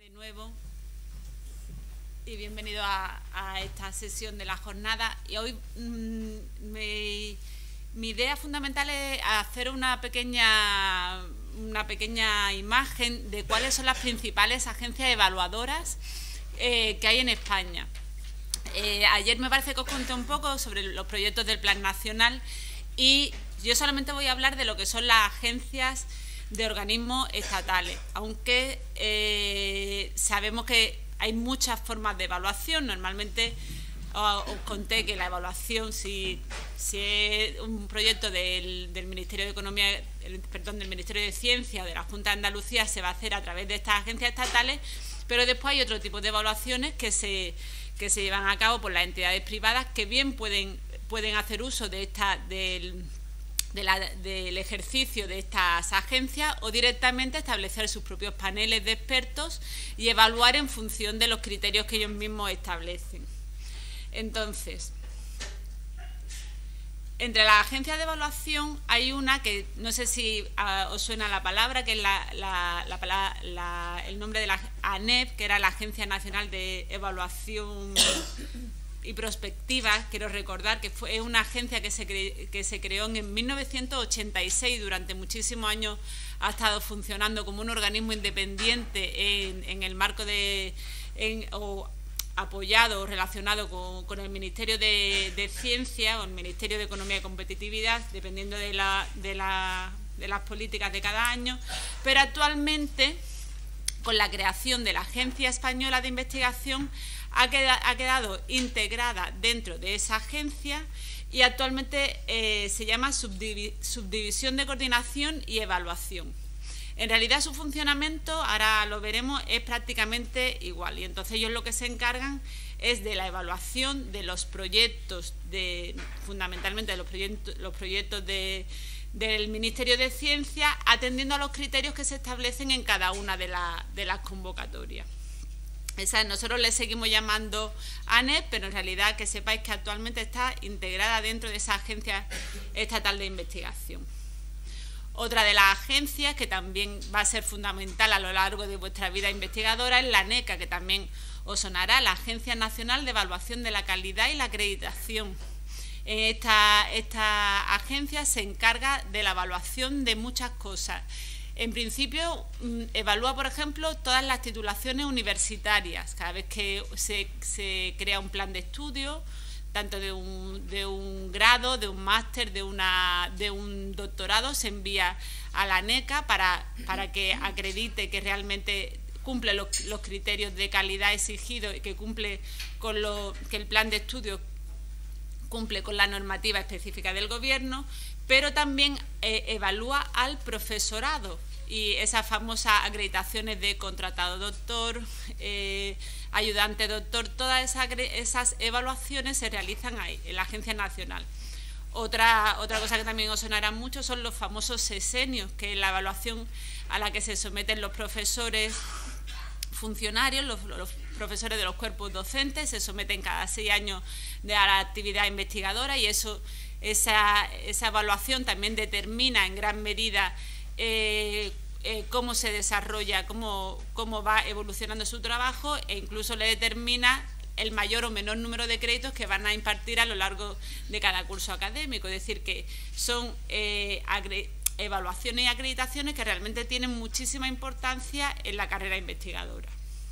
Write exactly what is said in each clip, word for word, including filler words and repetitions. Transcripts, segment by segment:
de nuevo y bienvenido a, a esta sesión de la jornada. Y hoy mmm, me, mi idea fundamental es hacer una pequeña, una pequeña imagen de cuáles son las principales agencias evaluadoras eh, que hay en España. Eh, ayer me parece que os conté un poco sobre los proyectos del Plan Nacional y yo solamente voy a hablar de lo que son las agencias de organismos estatales, aunque eh, sabemos que hay muchas formas de evaluación. Normalmente os, os conté que la evaluación, si, si es un proyecto del, del Ministerio de Economía, el, perdón, del Ministerio de Ciencia o de la Junta de Andalucía, se va a hacer a través de estas agencias estatales, pero después hay otro tipo de evaluaciones que se, que se llevan a cabo por las entidades privadas que bien pueden, pueden hacer uso de esta, del De la, del ejercicio de estas agencias o directamente establecer sus propios paneles de expertos y evaluar en función de los criterios que ellos mismos establecen. Entonces, entre las agencias de evaluación hay una que no sé si uh, os suena la palabra, que es la, la, la, la, el nombre de la ANEP, que era la Agencia Nacional de Evaluación y Prospectiva. Quiero recordar que fue una agencia que se, cre que se creó en mil novecientos ochenta y seis, durante muchísimos años ha estado funcionando como un organismo independiente en, en el marco de, en, o apoyado o relacionado con, con el Ministerio de, de Ciencia o el Ministerio de Economía y Competitividad, dependiendo de, la, de, la, de las políticas de cada año, pero actualmente, con la creación de la Agencia Española de Investigación, Ha quedado, ha quedado integrada dentro de esa agencia y actualmente eh, se llama Subdivi Subdivisión de Coordinación y Evaluación. En realidad su funcionamiento, ahora lo veremos, es prácticamente igual, y entonces ellos lo que se encargan es de la evaluación de los proyectos, de, fundamentalmente de los proyectos, los proyectos de, del Ministerio de Ciencia, atendiendo a los criterios que se establecen en cada una de, la, de las convocatorias. Esa, nosotros le seguimos llamando ANEP, pero en realidad que sepáis que actualmente está integrada dentro de esa Agencia Estatal de Investigación. Otra de las agencias que también va a ser fundamental a lo largo de vuestra vida investigadora es la ANECA, que también os sonará, la Agencia Nacional de Evaluación de la Calidad y la Acreditación. Esta, esta agencia se encarga de la evaluación de muchas cosas. En principio, evalúa, por ejemplo, todas las titulaciones universitarias. Cada vez que se, se crea un plan de estudio, tanto de un, de un grado, de un máster, de, una, de un doctorado, se envía a la ANECA para, para que acredite que realmente cumple los, los criterios de calidad exigidos y que, cumple con lo, que el plan de estudio cumple con la normativa específica del Gobierno, pero también eh, evalúa al profesorado y esas famosas acreditaciones de contratado doctor, eh, ayudante doctor, todas esas, esas evaluaciones se realizan ahí, en la Agencia Nacional. Otra, otra cosa que también os sonará mucho son los famosos sesenios, que es la evaluación a la que se someten los profesores funcionarios, los, los profesores de los cuerpos docentes, se someten cada seis años de a la actividad investigadora y eso Esa, esa evaluación también determina en gran medida eh, eh, cómo se desarrolla, cómo, cómo va evolucionando su trabajo e incluso le determina el mayor o menor número de créditos que van a impartir a lo largo de cada curso académico. Es decir, que son eh, evaluaciones y acreditaciones que realmente tienen muchísima importancia en la carrera investigadora.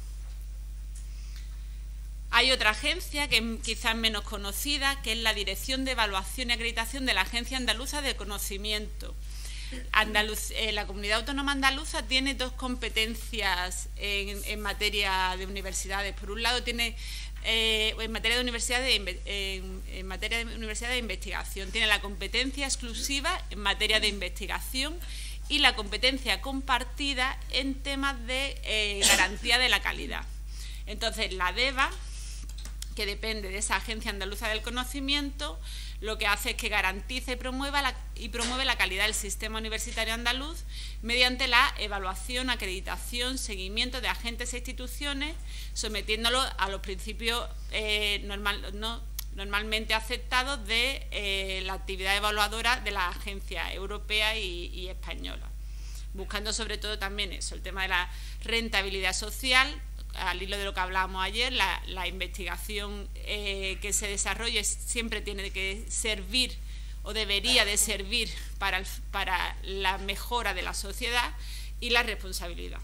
Hay otra agencia que es quizás menos conocida, que es la Dirección de Evaluación y Acreditación de la Agencia Andaluza de Conocimiento. Andaluz, eh, la Comunidad Autónoma Andaluza tiene dos competencias en, en materia de universidades. Por un lado, tiene eh, en materia de universidades de, en, en materia de universidades de investigación, tiene la competencia exclusiva en materia de investigación y la competencia compartida en temas de eh, garantía de la calidad. Entonces, la DEVA, que depende de esa Agencia Andaluza del Conocimiento, lo que hace es que garantice y promueva la, y promueve la calidad del sistema universitario andaluz mediante la evaluación, acreditación, seguimiento de agentes e instituciones, sometiéndolo a los principios eh, normal, no, normalmente aceptados de eh, la actividad evaluadora de las agencias europeas y, y españolas. buscando sobre todo también eso, el tema de la rentabilidad social, al hilo de lo que hablábamos ayer, la, la investigación eh, que se desarrolle siempre tiene que servir o debería de servir para, el, para la mejora de la sociedad y la responsabilidad.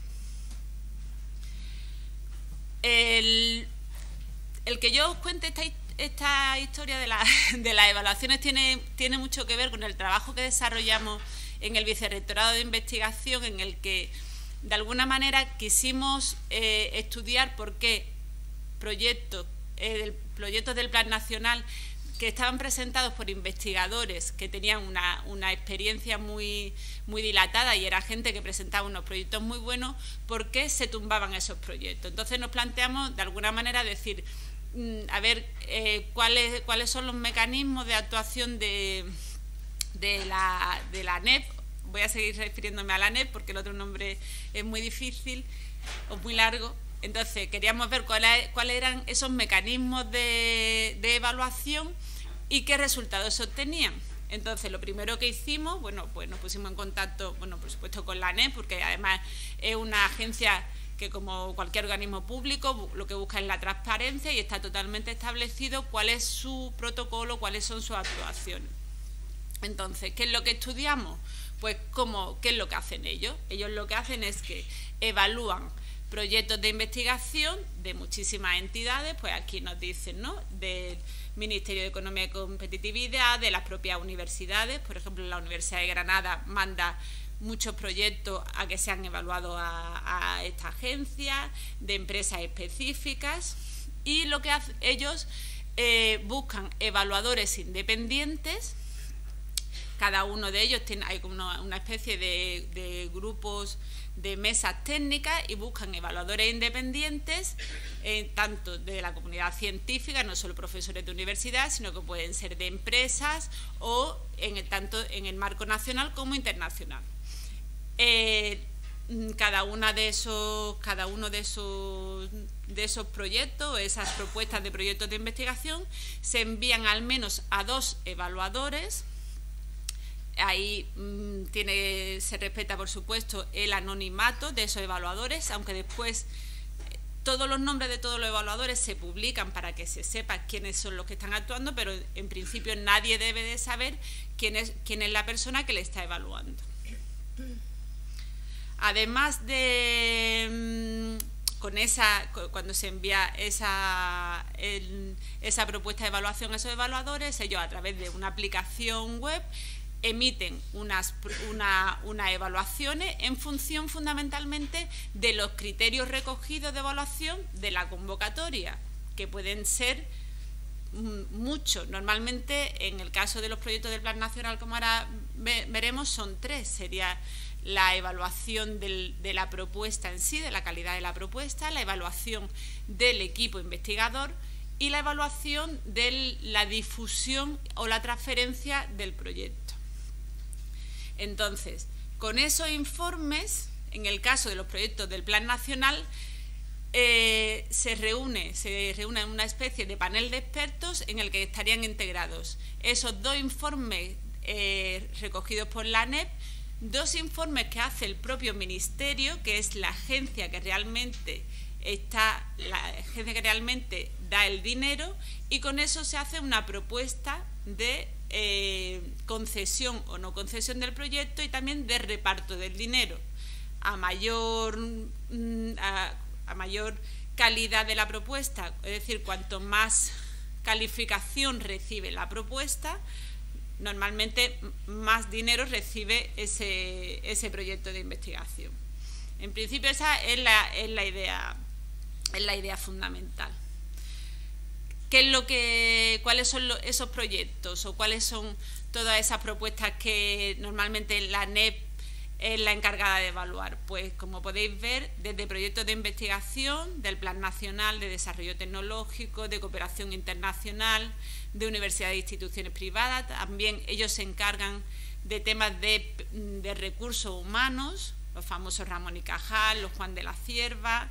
El, el que yo os cuente esta, esta historia de, la, de las evaluaciones tiene, tiene mucho que ver con el trabajo que desarrollamos en el Vicerrectorado de Investigación, en el que de alguna manera quisimos eh, estudiar por qué proyectos, eh, proyectos del Plan Nacional que estaban presentados por investigadores que tenían una, una experiencia muy, muy dilatada y era gente que presentaba unos proyectos muy buenos, ¿por qué se tumbaban esos proyectos? Entonces nos planteamos de alguna manera decir, mmm, a ver, eh, ¿cuáles, cuáles son los mecanismos de actuación de, de, la, de la A N E P. Voy a seguir refiriéndome a la A N E P porque el otro nombre es muy difícil o muy largo. Entonces queríamos ver cuáles cuáles eran esos mecanismos de, de evaluación y qué resultados se obtenían. Entonces lo primero que hicimos, bueno, pues nos pusimos en contacto, bueno, por supuesto con la A N E P, porque además es una agencia que, como cualquier organismo público, lo que busca es la transparencia y está totalmente establecido cuál es su protocolo, cuáles son sus actuaciones. Entonces, ¿qué es lo que estudiamos? Pues cómo, ¿qué es lo que hacen ellos? Ellos lo que hacen es que evalúan proyectos de investigación de muchísimas entidades, pues aquí nos dicen, ¿no?, del Ministerio de Economía y Competitividad, de las propias universidades. Por ejemplo, la Universidad de Granada manda muchos proyectos a que sean evaluados a, a esta agencia, de empresas específicas, y lo que hacen ellos eh, buscan evaluadores independientes. Cada uno de ellos tiene, hay como una, una especie de, de grupos de mesas técnicas y buscan evaluadores independientes, eh, tanto de la comunidad científica, no solo profesores de universidad, sino que pueden ser de empresas o en el, tanto en el marco nacional como internacional. Eh, cada una de esos, cada uno de esos, de esos proyectos, esas propuestas de proyectos de investigación, se envían al menos a dos evaluadores. Ahí mmm, tiene, se respeta, por supuesto, el anonimato de esos evaluadores, aunque después eh, todos los nombres de todos los evaluadores se publican para que se sepa quiénes son los que están actuando, pero en principio nadie debe de saber quién es, quién es la persona que le está evaluando. Además de mmm, con esa, cuando se envía esa, el, esa propuesta de evaluación a esos evaluadores, ellos a través de una aplicación web emiten unas una, una evaluaciones en función fundamentalmente de los criterios recogidos de evaluación de la convocatoria, que pueden ser muchos. Normalmente, en el caso de los proyectos del Plan Nacional, como ahora ve, veremos, son tres. Sería la evaluación del, de la propuesta en sí, de la calidad de la propuesta, la evaluación del equipo investigador y la evaluación de la difusión o la transferencia del proyecto. Entonces, con esos informes, en el caso de los proyectos del Plan Nacional, eh, se reúne, se reúne una especie de panel de expertos en el que estarían integrados esos dos informes eh, recogidos por la A N E P, dos informes que hace el propio Ministerio, que es la agencia que realmente está, la agencia que realmente da el dinero, y con eso se hace una propuesta de Eh, concesión o no concesión del proyecto y también de reparto del dinero. A mayor, a, a mayor calidad de la propuesta, es decir, cuanto más calificación recibe la propuesta, normalmente más dinero recibe ese, ese proyecto de investigación. En principio esa es la, es la idea, es la idea fundamental. ¿Qué es lo que, cuáles son los, esos proyectos o cuáles son todas esas propuestas que normalmente la A N E P es la encargada de evaluar? Pues, como podéis ver, desde proyectos de investigación, del Plan Nacional de Desarrollo Tecnológico, de cooperación internacional, de universidades e instituciones privadas. También ellos se encargan de temas de, de recursos humanos, los famosos Ramón y Cajal, los Juan de la Cierva,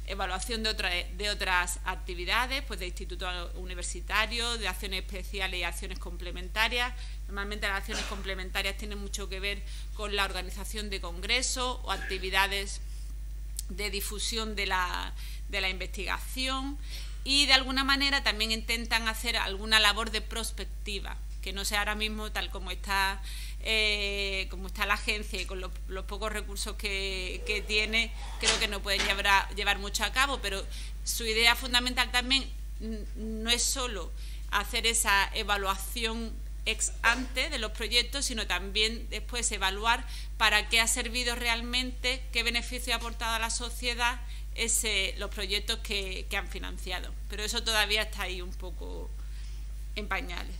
evaluación de, otra, de otras actividades, pues de institutos universitarios, de acciones especiales y acciones complementarias. Normalmente las acciones complementarias tienen mucho que ver con la organización de congresos o actividades de difusión de la, de la investigación, y de alguna manera también intentan hacer alguna labor de prospectiva, que no sea ahora mismo tal como está, eh, como está la agencia y con los, los pocos recursos que, que tiene, creo que no pueden llevar, llevar mucho a cabo, pero su idea fundamental también no es solo hacer esa evaluación ex ante de los proyectos, sino también después evaluar para qué ha servido realmente, qué beneficio ha aportado a la sociedad ese, los proyectos que, que han financiado. Pero eso todavía está ahí un poco en pañales.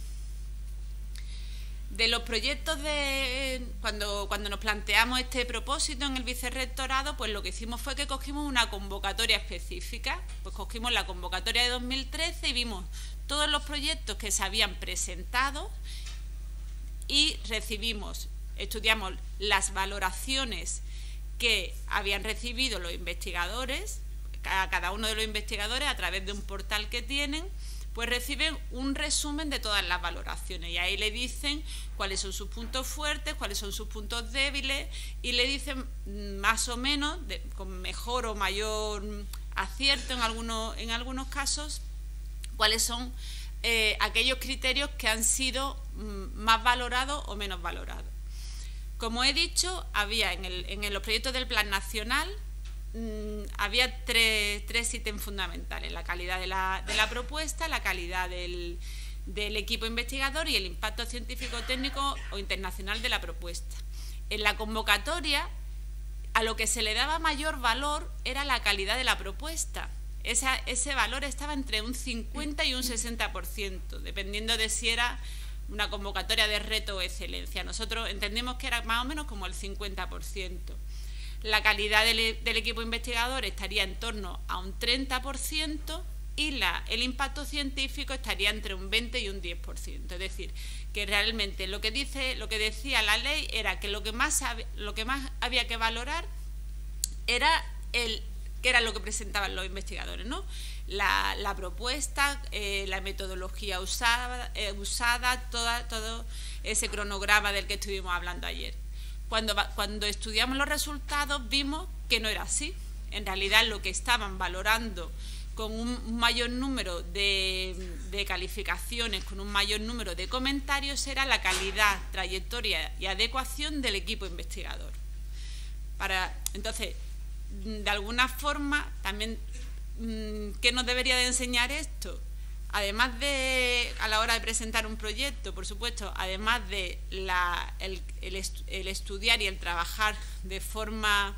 De los proyectos de cuando, cuando nos planteamos este propósito en el vicerrectorado, pues lo que hicimos fue que cogimos una convocatoria específica, pues cogimos la convocatoria de dos mil trece y vimos todos los proyectos que se habían presentado y recibimos, estudiamos las valoraciones que habían recibido los investigadores, a cada uno de los investigadores a través de un portal que tienen, pues reciben un resumen de todas las valoraciones y ahí le dicen cuáles son sus puntos fuertes, cuáles son sus puntos débiles y le dicen más o menos, de, con mejor o mayor acierto en algunos, en algunos casos, cuáles son eh, aquellos criterios que han sido mm, más valorados o menos valorados. Como he dicho, había en, el, en los proyectos del Plan Nacional mmm, había tres, tres ítems fundamentales: la calidad de la, de la propuesta, la calidad del, del equipo investigador y el impacto científico, técnico o internacional de la propuesta. En la convocatoria, a lo que se le daba mayor valor era la calidad de la propuesta. Esa, ese valor estaba entre un cincuenta y un sesenta por ciento, dependiendo de si era una convocatoria de reto o excelencia. Nosotros entendemos que era más o menos como el cincuenta por ciento. La calidad del, del equipo investigador estaría en torno a un treinta por ciento y la, el impacto científico estaría entre un veinte y un diez por ciento. Es decir, que realmente lo que, dice, lo que decía la ley era que lo que más, lo que más había que valorar era el que era lo que presentaban los investigadores, ¿no? La, la propuesta, eh, la metodología usada, eh, usada toda, todo ese cronograma del que estuvimos hablando ayer. Cuando, cuando estudiamos los resultados vimos que no era así. En realidad lo que estaban valorando con un mayor número de, de calificaciones, con un mayor número de comentarios, era la calidad, trayectoria y adecuación del equipo investigador. Para, entonces, de alguna forma, también, ¿qué nos debería de enseñar esto? Además de, a la hora de presentar un proyecto, por supuesto, además de la, el, el, el estudiar y el trabajar de forma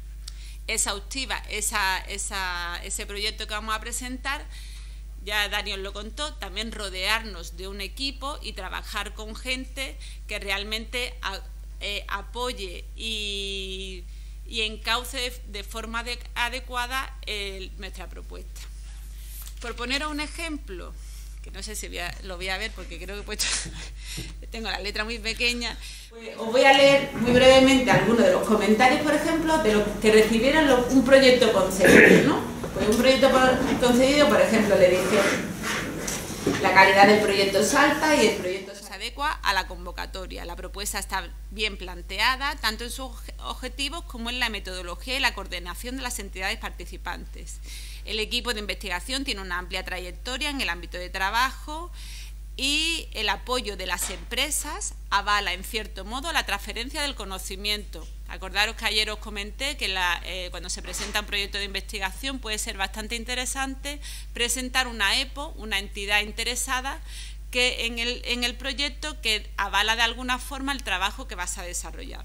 exhaustiva esa, esa, ese proyecto que vamos a presentar, ya Dani os lo contó, también rodearnos de un equipo y trabajar con gente que realmente a, eh, apoye y... y encauce de, de forma de, adecuada el, nuestra propuesta. Por poneros un ejemplo, que no sé si voy a, lo voy a ver porque creo que he puesto, tengo la letra muy pequeña, pues os voy a leer muy brevemente algunos de los comentarios, por ejemplo, de los que recibieron los, un proyecto concedido, ¿no? Pues un proyecto por, concedido, por ejemplo, le dije, la calidad del proyecto es alta y el proyecto se adecua a la convocatoria. La propuesta está bien planteada, tanto en sus objetivos como en la metodología y la coordinación de las entidades participantes. El equipo de investigación tiene una amplia trayectoria en el ámbito de trabajo y el apoyo de las empresas avala, en cierto modo, la transferencia del conocimiento. Acordaros que ayer os comenté que la, eh, cuando se presenta un proyecto de investigación puede ser bastante interesante presentar una E P O, una entidad interesada, que en el, en el proyecto que avala de alguna forma el trabajo que vas a desarrollar.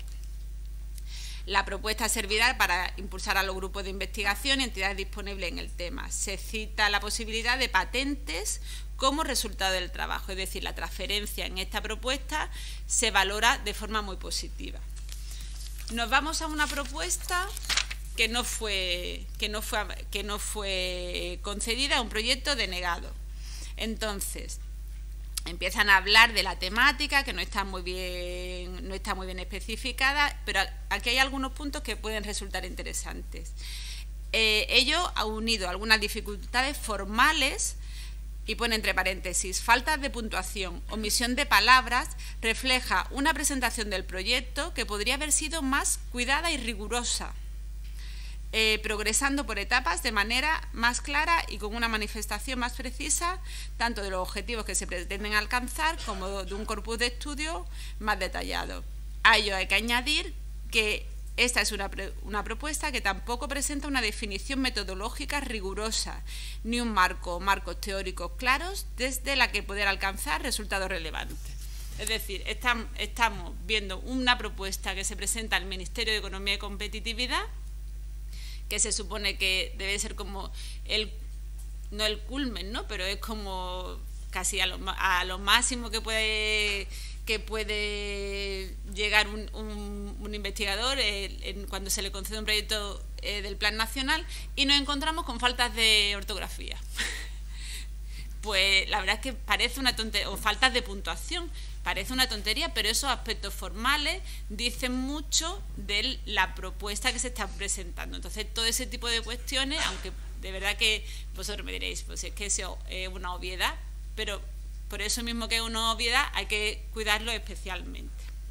La propuesta servirá para impulsar a los grupos de investigación y entidades disponibles en el tema. Se cita la posibilidad de patentes como resultado del trabajo, es decir, la transferencia en esta propuesta se valora de forma muy positiva. Nos vamos a una propuesta que no fue, que no fue, que no fue concedida, un proyecto denegado. Entonces, empiezan a hablar de la temática, que no está muy bien, no está muy bien especificada, pero aquí hay algunos puntos que pueden resultar interesantes. Eh, ello ha unido algunas dificultades formales y pone entre paréntesis, faltas de puntuación, omisión de palabras, refleja una presentación del proyecto que podría haber sido más cuidada y rigurosa, eh, progresando por etapas de manera más clara y con una manifestación más precisa, tanto de los objetivos que se pretenden alcanzar como de un corpus de estudio más detallado. A ello hay que añadir que esta es una, una propuesta que tampoco presenta una definición metodológica rigurosa, ni un marco, marcos teóricos claros desde la que poder alcanzar resultados relevantes. Es decir, estamos, estamos viendo una propuesta que se presenta al Ministerio de Economía y Competitividad, que se supone que debe ser como el, no el culmen, ¿no? Pero es como casi a lo, a lo máximo que puede... que puede llegar un, un, un investigador eh, en, cuando se le concede un proyecto eh, del Plan Nacional, y nos encontramos con faltas de ortografía. Pues la verdad es que parece una tontería, o faltas de puntuación, parece una tontería, pero esos aspectos formales dicen mucho de la propuesta que se está presentando. Entonces, todo ese tipo de cuestiones, aunque de verdad que vosotros me diréis, pues es que eso es una obviedad, pero por eso mismo que es una obviedad hay que cuidarlo especialmente.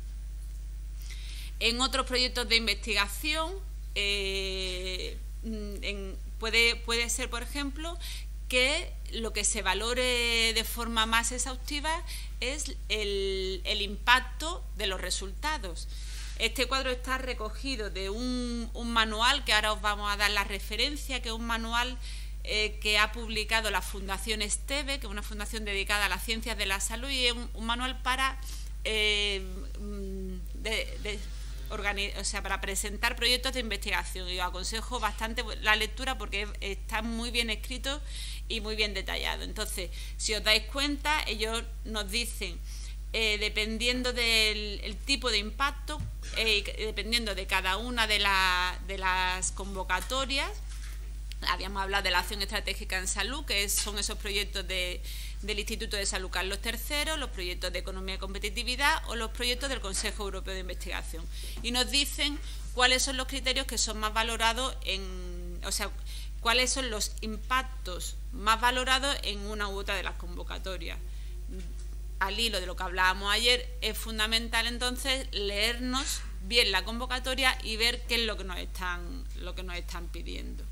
En otros proyectos de investigación eh, en, puede, puede ser, por ejemplo, que lo que se valore de forma más exhaustiva es el, el impacto de los resultados. Este cuadro está recogido de un, un manual que ahora os vamos a dar la referencia, que es un manual Eh, que ha publicado la Fundación Esteve, que es una fundación dedicada a las ciencias de la salud, y es un, un manual para, eh, de, de o sea, para presentar proyectos de investigación. Y os aconsejo bastante la lectura porque está muy bien escrito y muy bien detallado. Entonces, si os dais cuenta, ellos nos dicen, eh, dependiendo del el tipo de impacto, eh, dependiendo de cada una de, la, de las convocatorias. Habíamos hablado de la acción estratégica en salud, que son esos proyectos de, del Instituto de Salud Carlos tercero, los proyectos de economía y competitividad o los proyectos del Consejo Europeo de Investigación. Y nos dicen cuáles son los criterios que son más valorados en, o sea, cuáles son los impactos más valorados en una u otra de las convocatorias. Al hilo de lo que hablábamos ayer, es fundamental entonces leernos bien la convocatoria y ver qué es lo que nos están, lo que nos están pidiendo.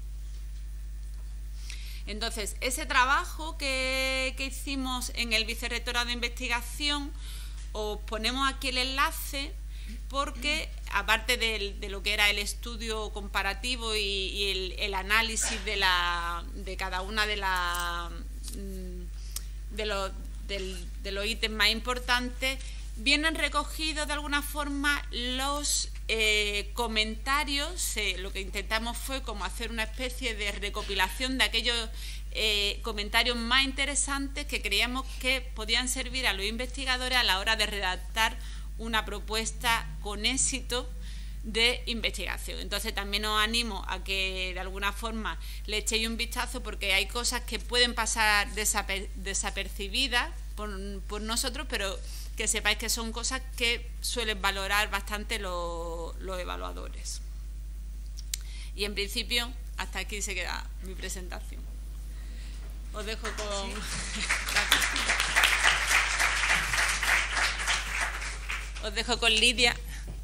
Entonces, ese trabajo que, que hicimos en el Vicerrectorado de Investigación, os ponemos aquí el enlace porque, aparte de, de lo que era el estudio comparativo y, y el, el análisis de, la, de cada una de, la, de, los, del, de los ítems más importantes, vienen recogidos de alguna forma los eh, comentarios. Eh, lo que intentamos fue como hacer una especie de recopilación de aquellos eh, comentarios más interesantes que creíamos que podían servir a los investigadores a la hora de redactar una propuesta con éxito de investigación. Entonces también os animo a que de alguna forma le echéis un vistazo, porque hay cosas que pueden pasar desaper desapercibidas por, por nosotros, pero que sepáis que son cosas que suelen valorar bastante los, los evaluadores. Y en principio, hasta aquí se queda mi presentación. Os dejo con... Os dejo con Lidia.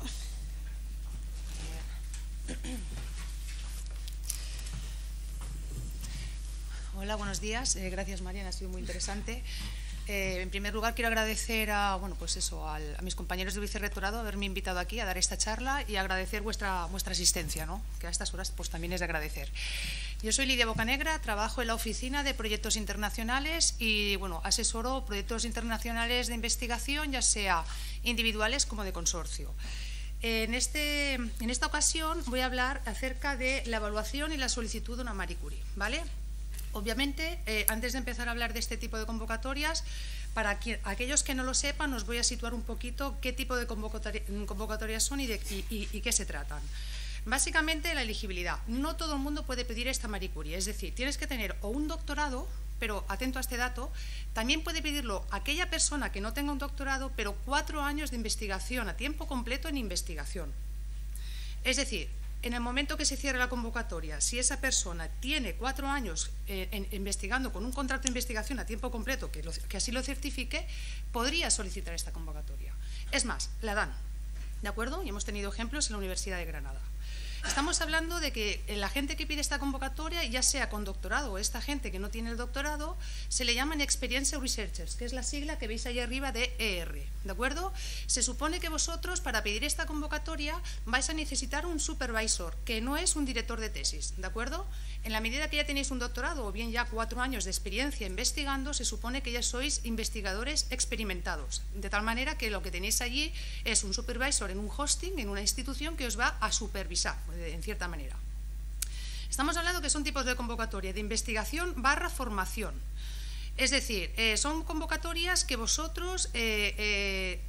Hola, buenos días. Eh, gracias, Mariana, ha sido muy interesante. Eh, en primer lugar, quiero agradecer a, bueno, pues eso, al, a mis compañeros del Vicerrectorado haberme invitado aquí a dar esta charla y agradecer vuestra, vuestra asistencia, ¿no? Que a estas horas pues también es de agradecer. Yo soy Lidia Bocanegra, trabajo en la Oficina de Proyectos Internacionales y bueno, asesoro proyectos internacionales de investigación, ya sea individuales como de consorcio. En, este, en esta ocasión voy a hablar acerca de la evaluación y la solicitud de una Marie Curie, ¿vale? Obviamente, eh, antes de empezar a hablar de este tipo de convocatorias, para que, aquellos que no lo sepan, os voy a situar un poquito qué tipo de convocatoria, convocatorias son y, de, y, y, y qué se tratan. Básicamente, la elegibilidad. No todo el mundo puede pedir esta Marie Curie, es decir, tienes que tener o un doctorado, pero atento a este dato, también puede pedirlo aquella persona que no tenga un doctorado, pero cuatro años de investigación a tiempo completo en investigación. Es decir, En el momento que se cierre la convocatoria, si esa persona tiene cuatro años eh, en, investigando con un contrato de investigación a tiempo completo que, lo, que así lo certifique, podría solicitar esta convocatoria. Es más, la dan, ¿de acuerdo? Y hemos tenido ejemplos en la Universidad de Granada. Estamos hablando de que la gente que pide esta convocatoria, ya sea con doctorado o esta gente que no tiene el doctorado, se le llaman Experiential Researchers, que es la sigla que veis ahí arriba de E R, ¿de acuerdo? Se supone que vosotros, para pedir esta convocatoria, vais a necesitar un supervisor, que no es un director de tesis, ¿de acuerdo? En la medida que ya tenéis un doctorado o bien ya cuatro años de experiencia investigando, se supone que ya sois investigadores experimentados, de tal manera que lo que tenéis allí es un supervisor en un hosting, en una institución que os va a supervisar, en cierta manera. Estamos hablando que son tipos de convocatoria de investigación barra formación. Es decir, eh, son convocatorias que vosotros eh, eh,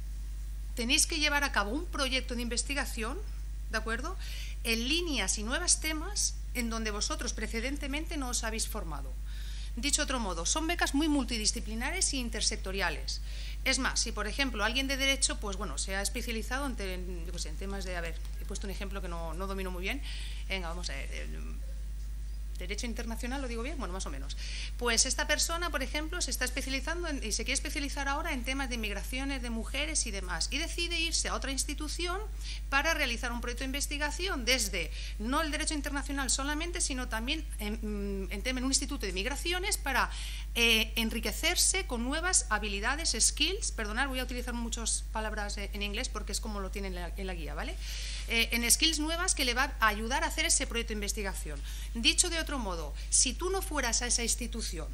tenéis que llevar a cabo un proyecto de investigación, ¿de acuerdo?, en líneas y nuevos temas en donde vosotros precedentemente no os habéis formado. Dicho de otro modo, son becas muy multidisciplinares e intersectoriales. Es más, si por ejemplo alguien de Derecho, pues bueno, se ha especializado en, te, en, pues, en temas de, a ver, he puesto un ejemplo que no, no domino muy bien, venga, vamos a ver, el, Derecho internacional, ¿lo digo bien? Bueno, más o menos. Pues esta persona, por ejemplo, se está especializando en, y se quiere especializar ahora en temas de inmigraciones, de mujeres y demás, y decide irse a otra institución para realizar un proyecto de investigación desde, no el derecho internacional solamente, sino también en, en, en un instituto de migraciones para eh, enriquecerse con nuevas habilidades, skills, perdonad, voy a utilizar muchas palabras en inglés porque es como lo tienen en la, en la guía, ¿vale? Eh, en skills nuevas que le va a ayudar a hacer ese proyecto de investigación. Dicho de otro modo, si tú no fueras a esa institución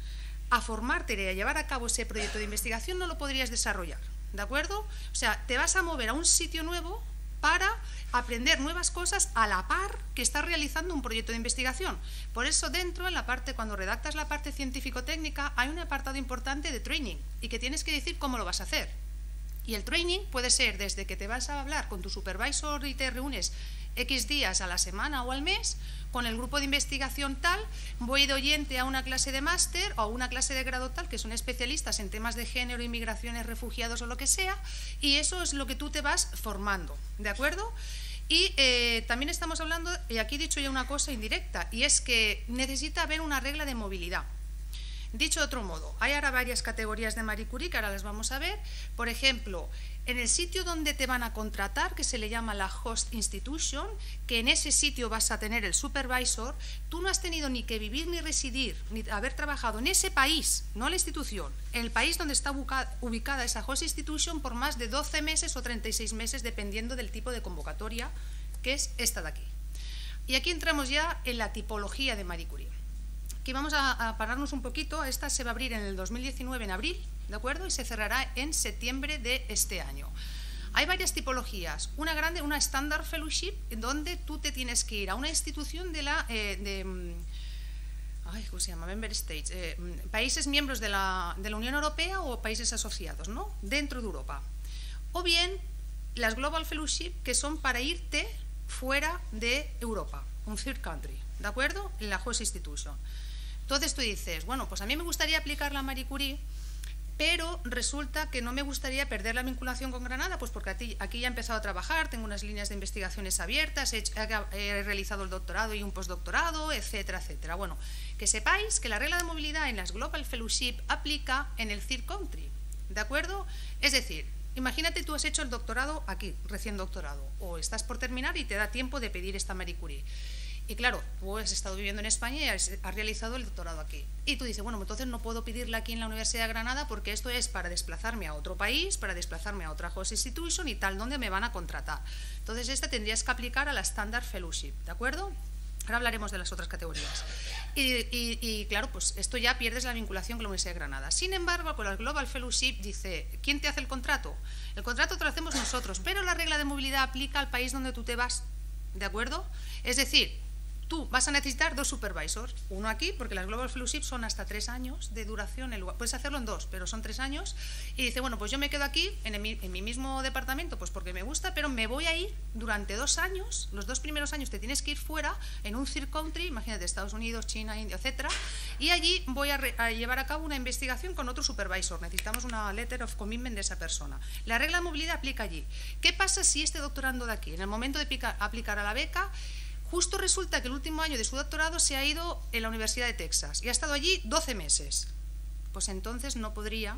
a formarte y a llevar a cabo ese proyecto de investigación, no lo podrías desarrollar, ¿de acuerdo? O sea, te vas a mover a un sitio nuevo para aprender nuevas cosas a la par que estás realizando un proyecto de investigación. Por eso dentro, en la parte, cuando redactas la parte científico-técnica, hay un apartado importante de training y que tienes que decir cómo lo vas a hacer. Y el training puede ser desde que te vas a hablar con tu supervisor y te reúnes X días a la semana o al mes, con el grupo de investigación tal, voy de oyente a una clase de máster o a una clase de grado tal, que son especialistas en temas de género, inmigraciones, refugiados o lo que sea, y eso es lo que tú te vas formando, ¿de acuerdo? Y eh, también estamos hablando, y aquí he dicho ya una cosa indirecta, y es que necesita haber una regla de movilidad. Dicho de otro modo, hay ahora varias categorías de Marie Curie que ahora las vamos a ver. Por ejemplo, en el sitio donde te van a contratar, que se le llama la host institution, que en ese sitio vas a tener el supervisor, tú no has tenido ni que vivir ni residir, ni haber trabajado en ese país, no la institución, en el país donde está ubicada esa host institution por más de doce meses o treinta y seis meses, dependiendo del tipo de convocatoria, que es esta de aquí. Y aquí entramos ya en la tipología de Marie Curie. Aquí vamos a, a pararnos un poquito. Esta se va a abrir en el dos mil diecinueve, en abril, ¿de acuerdo? Y se cerrará en septiembre de este año. Hay varias tipologías. Una grande, una Standard Fellowship, donde tú te tienes que ir a una institución de la... Eh, de, ay, ¿cómo se llama? Member States. Eh, países miembros de la, de la Unión Europea o países asociados, ¿no? Dentro de Europa. O bien las Global Fellowship, que son para irte fuera de Europa, un third country, ¿de acuerdo? En la host institution. Entonces tú dices, bueno, pues a mí me gustaría aplicar la Marie Curie, pero resulta que no me gustaría perder la vinculación con Granada, pues porque aquí, aquí ya he empezado a trabajar, tengo unas líneas de investigaciones abiertas, he, hecho, he realizado el doctorado y un postdoctorado, etcétera, etcétera. Bueno, que sepáis que la regla de movilidad en las Global Fellowship aplica en el third country, ¿de acuerdo? Es decir, imagínate tú has hecho el doctorado aquí, recién doctorado, o estás por terminar y te da tiempo de pedir esta Marie Curie. Y claro, tú has estado viviendo en España y has, has realizado el doctorado aquí. Y tú dices, bueno, entonces no puedo pedirla aquí en la Universidad de Granada porque esto es para desplazarme a otro país, para desplazarme a otra host institution y tal, donde me van a contratar. Entonces esta tendrías que aplicar a la Standard Fellowship, ¿de acuerdo? Ahora hablaremos de las otras categorías. Y, y, y claro, pues esto ya pierdes la vinculación con la Universidad de Granada. Sin embargo, con la Global Fellowship dice, ¿quién te hace el contrato? El contrato te lo hacemos nosotros, pero la regla de movilidad aplica al país donde tú te vas, ¿de acuerdo? Es decir, tú vas a necesitar dos supervisors, uno aquí, porque las Global Fellowship son hasta tres años de duración, en lugar, puedes hacerlo en dos, pero son tres años, y dice, bueno, pues yo me quedo aquí, en, mi, en mi mismo departamento, pues porque me gusta, pero me voy a ir durante dos años, los dos primeros años te tienes que ir fuera, en un third country, imagínate, Estados Unidos, China, India, etcétera, y allí voy a, re, a llevar a cabo una investigación con otro supervisor, necesitamos una letter of commitment de esa persona. La regla de movilidad aplica allí. ¿Qué pasa si este doctorando de aquí, en el momento de picar, aplicar a la beca, justo resulta que el último año de su doctorado se ha ido en la Universidad de Texas y ha estado allí doce meses? Pues entonces no podría,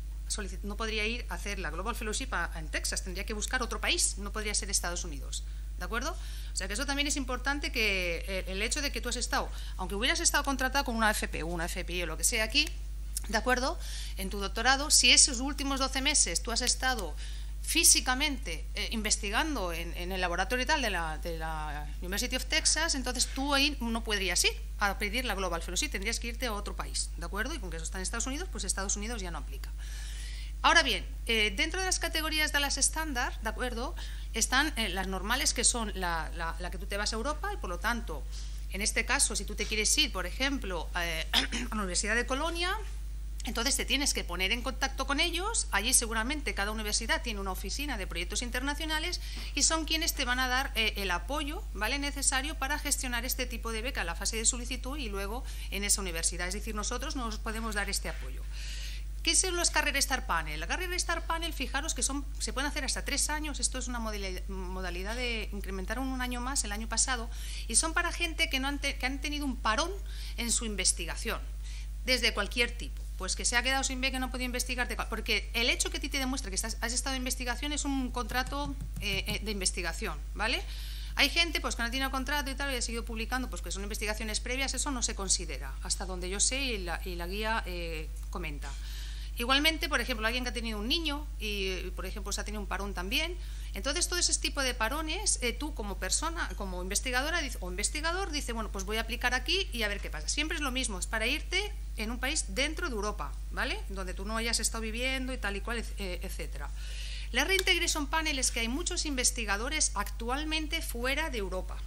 no podría ir a hacer la Global Fellowship a, a, en Texas, tendría que buscar otro país, no podría ser Estados Unidos. ¿De acuerdo? O sea que eso también es importante, que el, el hecho de que tú has estado, aunque hubieras estado contratado con una F P U, una F P I o lo que sea aquí, ¿de acuerdo? En tu doctorado, si esos últimos doce meses tú has estado físicamente eh, investigando en, en el laboratorio y tal de la, de la University of Texas, entonces tú ahí no podrías ir a pedir la Global Fellowship, tendrías que irte a otro país, ¿de acuerdo? Y con que eso está en Estados Unidos, pues Estados Unidos ya no aplica. Ahora bien, eh, dentro de las categorías de las estándar, ¿de acuerdo?, están eh, las normales, que son la, la, la que tú te vas a Europa, y por lo tanto, en este caso, si tú te quieres ir, por ejemplo, eh, a la Universidad de Colonia, entonces te tienes que poner en contacto con ellos. Allí seguramente cada universidad tiene una oficina de proyectos internacionales y son quienes te van a dar eh, el apoyo, ¿vale?, necesario para gestionar este tipo de beca en la fase de solicitud y luego en esa universidad. Es decir, nosotros nos podemos dar este apoyo. ¿Qué son los Career Star Panel? La Career Star Panel, fijaros que son, se pueden hacer hasta tres años, esto es una modalidad de incrementar un año más el año pasado, y son para gente que, no han, te, que han tenido un parón en su investigación, desde cualquier tipo. Pues que se ha quedado sin beca, que no podía investigar, porque el hecho que a ti te demuestra que estás, has estado en investigación es un contrato eh, de investigación, ¿vale? Hay gente pues que no tiene contrato y tal, y ha seguido publicando, pues que son investigaciones previas, eso no se considera, hasta donde yo sé y la, y la guía eh, comenta. Igualmente, por ejemplo, alguien que ha tenido un niño y, por ejemplo, se ha tenido un parón también. Entonces, todo ese tipo de parones, eh, tú como persona, como investigadora o investigador, dice, bueno, pues voy a aplicar aquí y a ver qué pasa. Siempre es lo mismo, es para irte en un país dentro de Europa, ¿vale? Donde tú no hayas estado viviendo y tal y cual, eh, etcétera. La Reintegration Panel es que hay muchos investigadores actualmente fuera de Europa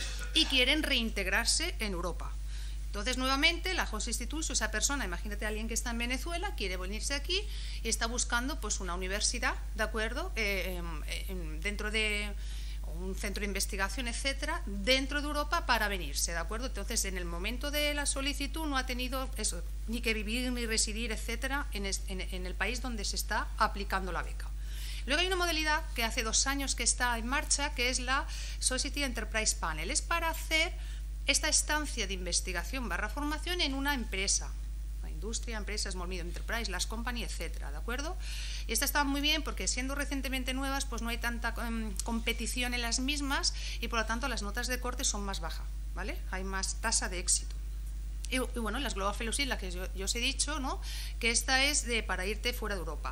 y quieren reintegrarse en Europa. Entonces, nuevamente, la host institution, esa persona, imagínate a alguien que está en Venezuela, quiere venirse aquí y está buscando pues una universidad, ¿de acuerdo?, eh, eh, dentro de un centro de investigación, etcétera, dentro de Europa para venirse, ¿de acuerdo? Entonces, en el momento de la solicitud no ha tenido eso, ni que vivir ni residir, etcétera, en, en, en el país donde se está aplicando la beca. Luego hay una modalidad que hace dos años que está en marcha, que es la Society Enterprise Panel. Es para hacer esta estancia de investigación barra formación en una empresa, la industria, empresas, small medium enterprise, las company, etcétera, ¿de acuerdo? Y estas están muy bien porque siendo recientemente nuevas, pues no hay tanta um, competición en las mismas y por lo tanto las notas de corte son más bajas, ¿vale? Hay más tasa de éxito. Y, y bueno, las Global Fellowship, la que yo, yo os he dicho, ¿no?, que esta es de para irte fuera de Europa.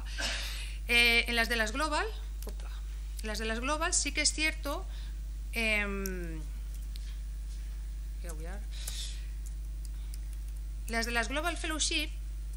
Eh, en las de las Global, opa, en las de las Global sí que es cierto. Eh, Las de las Global Fellowship,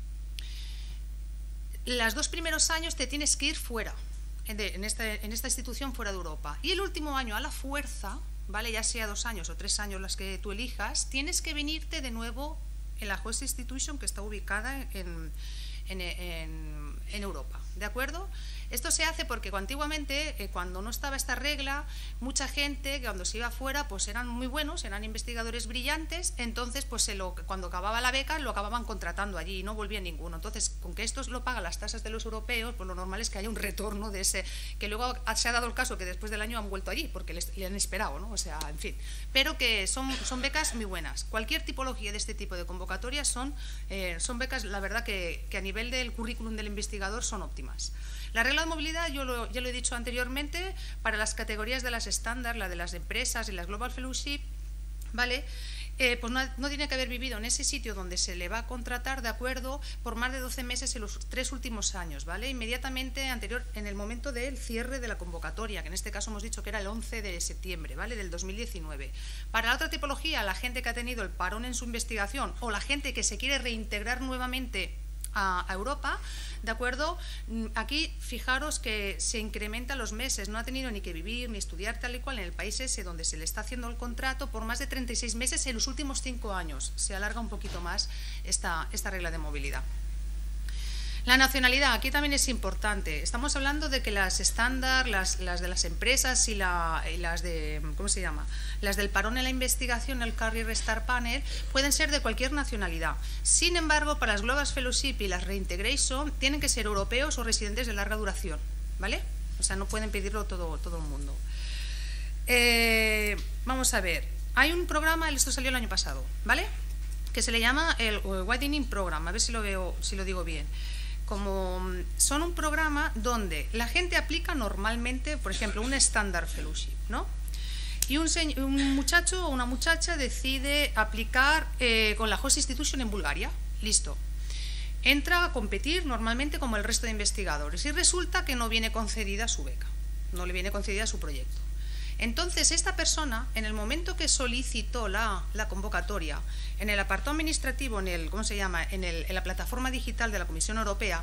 los dos primeros años te tienes que ir fuera, en esta, en esta institución fuera de Europa. Y el último año, a la fuerza, ¿vale?, ya sea dos años o tres años las que tú elijas, tienes que venirte de nuevo en la host institution que está ubicada en, en, en, en Europa, ¿de acuerdo? Esto se hace porque antiguamente, eh, cuando no estaba esta regla, mucha gente que cuando se iba fuera pues eran muy buenos, eran investigadores brillantes, entonces pues se lo, cuando acababa la beca lo acababan contratando allí y no volvía ninguno. Entonces, con que estos lo pagan las tasas de los europeos, pues lo normal es que haya un retorno de ese, que luego se ha dado el caso que después del año han vuelto allí porque les, le han esperado, ¿no? O sea, en fin, pero que son, son becas muy buenas. Cualquier tipología de este tipo de convocatorias son, eh, son becas, la verdad que, que a nivel del currículum del investigador son óptimas. La regla de movilidad, yo lo, ya lo he dicho anteriormente, para las categorías de las estándar, la de las empresas y las Global Fellowship, ¿vale? Eh, pues no, no tiene que haber vivido en ese sitio donde se le va a contratar, de acuerdo, por más de doce meses en los tres últimos años, ¿vale? Inmediatamente anterior, en el momento del cierre de la convocatoria, que en este caso hemos dicho que era el once de septiembre, ¿vale?, del dos mil diecinueve. Para la otra tipología, la gente que ha tenido el parón en su investigación o la gente que se quiere reintegrar nuevamente a, a Europa, ¿de acuerdo? Aquí fijaros que se incrementan los meses, no ha tenido ni que vivir ni estudiar tal y cual en el país ese donde se le está haciendo el contrato por más de treinta y seis meses en los últimos cinco años. Se alarga un poquito más esta, esta regla de movilidad. La nacionalidad, aquí también es importante. Estamos hablando de que las estándar, las, las de las empresas y, la, y las de, ¿cómo se llama? Las del parón en la investigación, el Carry Restart Panel, pueden ser de cualquier nacionalidad. Sin embargo, para las Global Fellowship y las Reintegration tienen que ser europeos o residentes de larga duración, ¿vale? O sea, no pueden pedirlo todo, todo el mundo. Eh, vamos a ver, hay un programa, esto salió el año pasado, ¿vale? Que se le llama el Widening Program, a ver si lo veo, si lo digo bien. Como son un programa donde la gente aplica normalmente, por ejemplo, un Standard Fellowship, ¿no? Y un, un muchacho o una muchacha decide aplicar eh, con la Host Institution en Bulgaria, listo. Entra a competir normalmente como el resto de investigadores y resulta que no viene concedida su beca, no le viene concedida su proyecto. Entonces, esta persona, en el momento que solicitó la, la convocatoria, en el apartado administrativo, en el, ¿cómo se llama? En, el, en la plataforma digital de la Comisión Europea,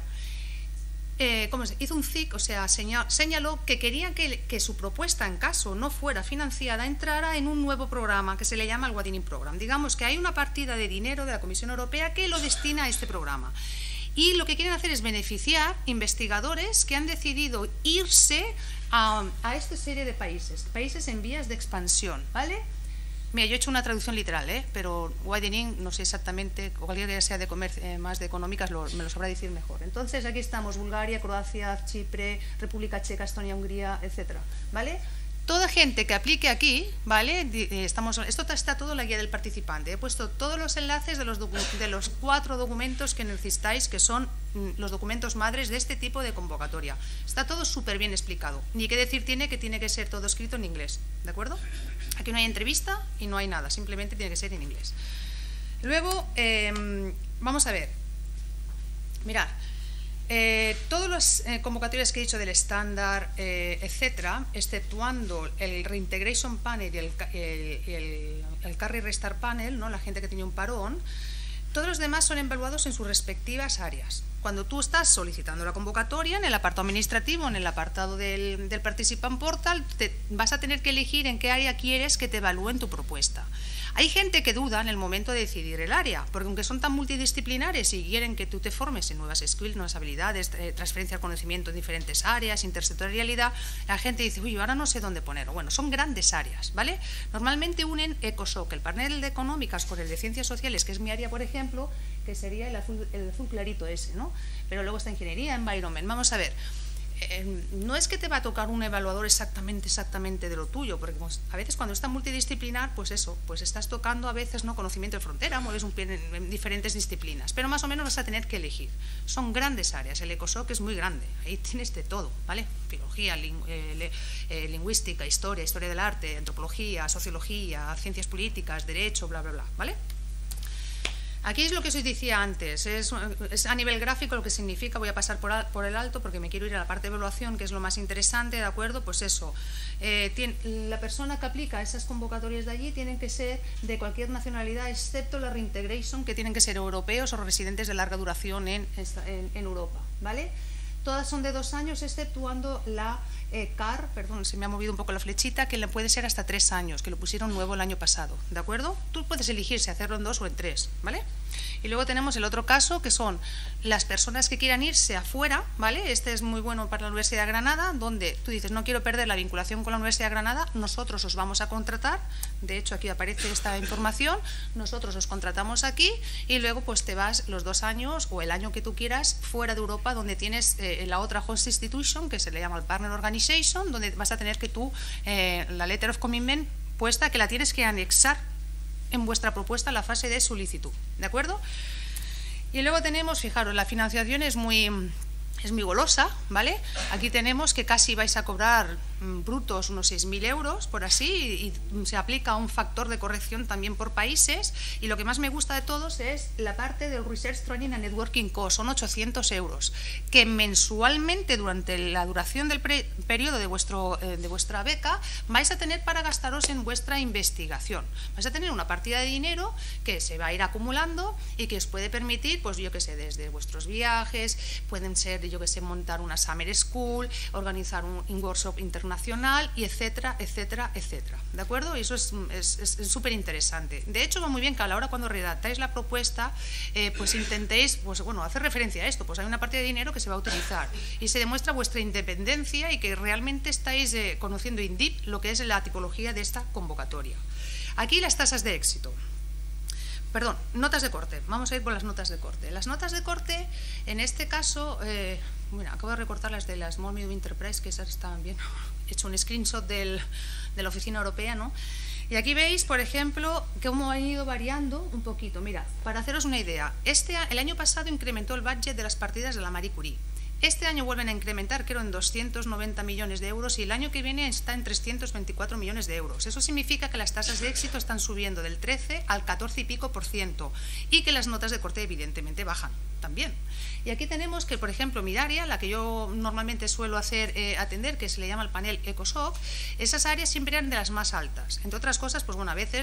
eh, ¿cómo se? hizo un C I C, o sea, señal, señaló que quería que, que su propuesta, en caso no fuera financiada, entrara en un nuevo programa que se le llama el Widening Program. Digamos que hay una partida de dinero de la Comisión Europea que lo destina a este programa. Y lo que quieren hacer es beneficiar investigadores que han decidido irse a, a esta serie de países, países en vías de expansión, ¿vale? Mira, yo he hecho una traducción literal, ¿eh? Pero widening, no sé exactamente, cualquiera que sea de comercio, eh, más de económicas, lo, me lo sabrá decir mejor. Entonces, aquí estamos, Bulgaria, Croacia, Chipre, República Checa, Estonia, Hungría, etcétera, ¿vale? Toda gente que aplique aquí, ¿vale? Estamos, esto está todo en la guía del participante. He puesto todos los enlaces de los, de los cuatro documentos que necesitáis, que son los documentos madres de este tipo de convocatoria. Está todo súper bien explicado. Ni qué decir tiene que tiene que ser todo escrito en inglés, ¿de acuerdo? Aquí no hay entrevista y no hay nada, simplemente tiene que ser en inglés. Luego, eh, vamos a ver. Mirad. Eh, todas las eh, convocatorias que he dicho del estándar, eh, etcétera, exceptuando el Reintegration Panel y el, el, el, el Carry Restart Panel, ¿no? La gente que tiene un parón, todos los demás son evaluados en sus respectivas áreas. Cuando tú estás solicitando la convocatoria, en el apartado administrativo, en el apartado del, del Participant Portal, te, vas a tener que elegir en qué área quieres que te evalúen tu propuesta. Hay gente que duda en el momento de decidir el área, porque aunque son tan multidisciplinares y quieren que tú te formes en nuevas skills, nuevas habilidades, eh, transferencia de conocimiento en diferentes áreas, intersectorialidad, la gente dice, uy, ahora no sé dónde ponerlo. Bueno, son grandes áreas, ¿vale? Normalmente unen ECOSOC, el panel de económicas, con el de ciencias sociales, que es mi área, por ejemplo, que sería el azul, el azul clarito ese, ¿no? Pero luego está ingeniería, environment. Vamos a ver. Eh, no es que te va a tocar un evaluador exactamente exactamente de lo tuyo, porque pues, a veces cuando está multidisciplinar, pues eso, pues estás tocando a veces no conocimiento de frontera, mueves un pie en, en diferentes disciplinas, pero más o menos vas a tener que elegir. Son grandes áreas, el ECOSOC es muy grande, ahí tienes de todo, ¿vale? Filología, ling, eh, eh, lingüística, historia, historia del arte, antropología, sociología, ciencias políticas, derecho, bla, bla, bla, ¿vale? Aquí es lo que os decía antes, es, es a nivel gráfico lo que significa, voy a pasar por, por el alto porque me quiero ir a la parte de evaluación, que es lo más interesante, ¿de acuerdo? Pues eso, eh, tiene, la persona que aplica esas convocatorias de allí tienen que ser de cualquier nacionalidad, excepto la Reintegration, que tienen que ser europeos o residentes de larga duración en, en, en Europa, ¿vale? Todas son de dos años, exceptuando la eh, C A R, perdón, se me ha movido un poco la flechita, que le puede ser hasta tres años, que lo pusieron nuevo el año pasado, ¿de acuerdo? Tú puedes elegir si hacerlo en dos o en tres, ¿vale? Y luego tenemos el otro caso, que son las personas que quieran irse afuera, ¿vale? Este es muy bueno para la Universidad de Granada, donde tú dices, no quiero perder la vinculación con la Universidad de Granada, nosotros os vamos a contratar, de hecho aquí aparece esta información, nosotros os contratamos aquí y luego pues te vas los dos años o el año que tú quieras fuera de Europa, donde tienes eh, la otra host institution, que se le llama el Partner Organization, donde vas a tener que tú, eh, la Letter of Commitment puesta, que la tienes que anexar en vuestra propuesta la fase de solicitud, ¿de acuerdo? Y luego tenemos, fijaros, la financiación es muy, es muy golosa, ¿vale? Aquí tenemos que casi vais a cobrar mmm, brutos unos seis mil euros, por así, y, y se aplica un factor de corrección también por países, y lo que más me gusta de todos es la parte del Research Training and Networking Cost, son ochocientos euros, que mensualmente durante la duración del pre periodo de, vuestro, eh, de vuestra beca vais a tener para gastaros en vuestra investigación. Vais a tener una partida de dinero que se va a ir acumulando y que os puede permitir, pues yo que sé, desde vuestros viajes, pueden ser, yo que sé, montar una Summer School, organizar un, un workshop internacional, y etcétera, etcétera, etcétera. ¿De acuerdo? Y eso es súper interesante. De hecho, va muy bien que a la hora cuando redactáis la propuesta, eh, pues intentéis, pues bueno, hacer referencia a esto, pues hay una partida de dinero que se va a utilizar y se demuestra vuestra independencia y que realmente estáis eh, conociendo in deep lo que es la tipología de esta convocatoria. Aquí las tasas de éxito. Perdón, notas de corte. Vamos a ir por las notas de corte. Las notas de corte, en este caso, eh, bueno, acabo de recortar las de la Small Medium Enterprise, que esas estaban bien. He hecho un screenshot del, de la oficina europea, ¿no? Y aquí veis, por ejemplo, cómo han ido variando un poquito. Mirad, para haceros una idea, este, el año pasado incrementó el budget de las partidas de la Marie Curie. Este año vuelven a incrementar, creo, en doscientos noventa millones de euros, y el año que viene está en trescientos veinticuatro millones de euros. Eso significa que las tasas de éxito están subiendo del trece al catorce y pico por ciento, y que las notas de corte evidentemente bajan también. Y aquí tenemos que, por ejemplo, mi área, la que yo normalmente suelo hacer eh, atender, que se le llama el panel EcoSoc, esas áreas siempre eran de las más altas. Entre otras cosas, pues bueno, a veces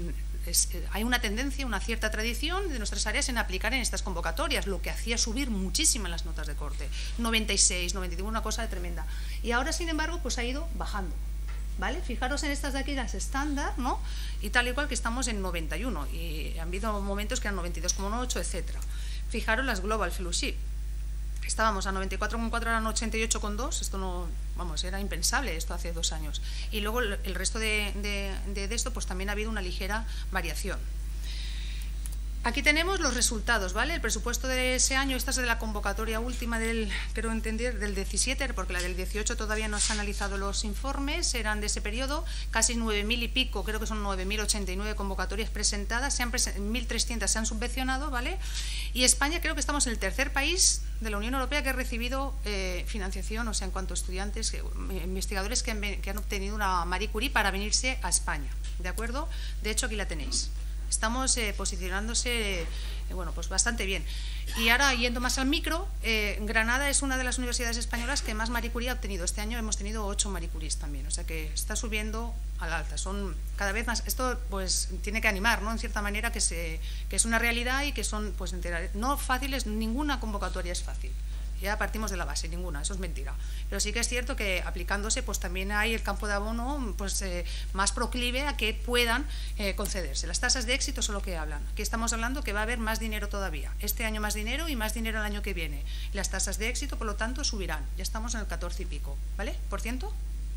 es, hay una tendencia, una cierta tradición de nuestras áreas en aplicar en estas convocatorias, lo que hacía subir muchísimo las notas de corte, noventa y seis, noventa y cinco, una cosa de tremenda. Y ahora, sin embargo, pues ha ido bajando, ¿vale? Fijaros en estas de aquí, las estándar, ¿no? Y tal y cual que estamos en noventa y uno, y han habido momentos que eran noventa y dos coma ocho, etcétera. Fijaros las Global Fellowship. Estábamos a noventa y cuatro coma cuatro, eran ochenta y ocho coma dos, esto no, vamos, era impensable esto hace dos años. Y luego el, el resto de, de, de, de esto, pues también ha habido una ligera variación. Aquí tenemos los resultados, ¿vale? El presupuesto de ese año, esta es de la convocatoria última del, creo entender, del diecisiete, porque la del dieciocho todavía no se han analizado los informes, eran de ese periodo, casi nueve mil y pico, creo que son nueve mil ochenta y nueve convocatorias presentadas, se han mil trescientos se han subvencionado, ¿vale? Y España creo que estamos en el tercer país de la Unión Europea que ha recibido eh, financiación, o sea, en cuanto a estudiantes, eh, investigadores que han, que han obtenido una Marie Curie para venirse a España, ¿de acuerdo? De hecho, aquí la tenéis. Estamos eh, posicionándose, eh, bueno, pues bastante bien. Y ahora, yendo más al micro, eh, Granada es una de las universidades españolas que más Marie Curie ha obtenido. Este año hemos tenido ocho Marie Curies también, o sea que está subiendo al alta. Son cada vez más. Esto, pues, tiene que animar, ¿no? En cierta manera, que, se, que es una realidad y que son, pues, enteras. No fáciles, ninguna convocatoria es fácil. Ya partimos de la base, ninguna, eso es mentira. Pero sí que es cierto que aplicándose, pues también hay el campo de abono pues, eh, más proclive a que puedan eh, concederse. Las tasas de éxito son lo que hablan. Aquí estamos hablando que va a haber más dinero todavía. Este año más dinero y más dinero el año que viene. Las tasas de éxito, por lo tanto, subirán. Ya estamos en el catorce y pico, ¿vale? ¿Por ciento?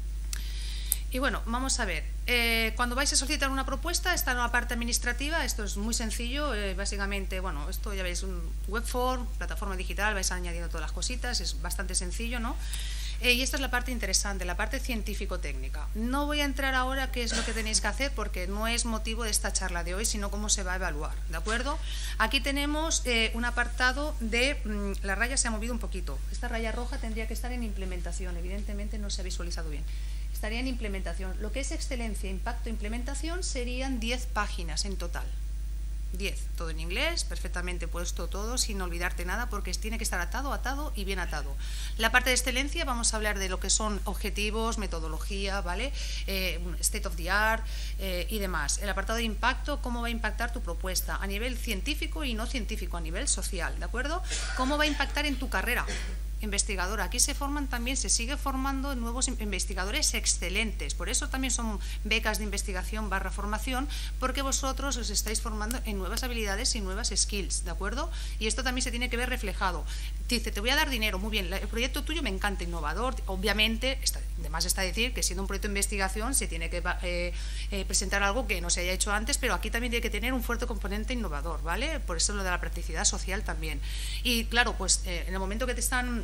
Y bueno, vamos a ver, eh, cuando vais a solicitar una propuesta está en la parte administrativa, esto es muy sencillo, eh, básicamente, bueno, esto ya veis, un webform, plataforma digital, vais añadiendo todas las cositas, es bastante sencillo, ¿no? Eh, y esta es la parte interesante, la parte científico-técnica. No voy a entrar ahora a qué es lo que tenéis que hacer porque no es motivo de esta charla de hoy, sino cómo se va a evaluar, ¿de acuerdo? Aquí tenemos eh, un apartado de, mmm, la raya se ha movido un poquito, esta raya roja tendría que estar en implementación, evidentemente no se ha visualizado bien. Estaría en implementación. Lo que es excelencia, impacto, implementación serían diez páginas en total. diez, todo en inglés, perfectamente puesto todo, sin olvidarte nada, porque tiene que estar atado, atado y bien atado. La parte de excelencia, vamos a hablar de lo que son objetivos, metodología, ¿vale? Eh, state of the art eh, y demás. El apartado de impacto, cómo va a impactar tu propuesta a nivel científico y no científico, a nivel social, ¿de acuerdo? Cómo va a impactar en tu carrera investigadora. Aquí se forman también, se sigue formando nuevos investigadores excelentes, por eso también son becas de investigación barra formación, porque vosotros os estáis formando en nuevas habilidades y nuevas skills, ¿de acuerdo? Y esto también se tiene que ver reflejado. Dice, te voy a dar dinero, muy bien, el proyecto tuyo me encanta, innovador, obviamente, está, además está decir que siendo un proyecto de investigación se tiene que eh, eh, presentar algo que no se haya hecho antes, pero aquí también tiene que tener un fuerte componente innovador, ¿vale? Por eso lo de la practicidad social también. Y claro, pues eh, en el momento que te están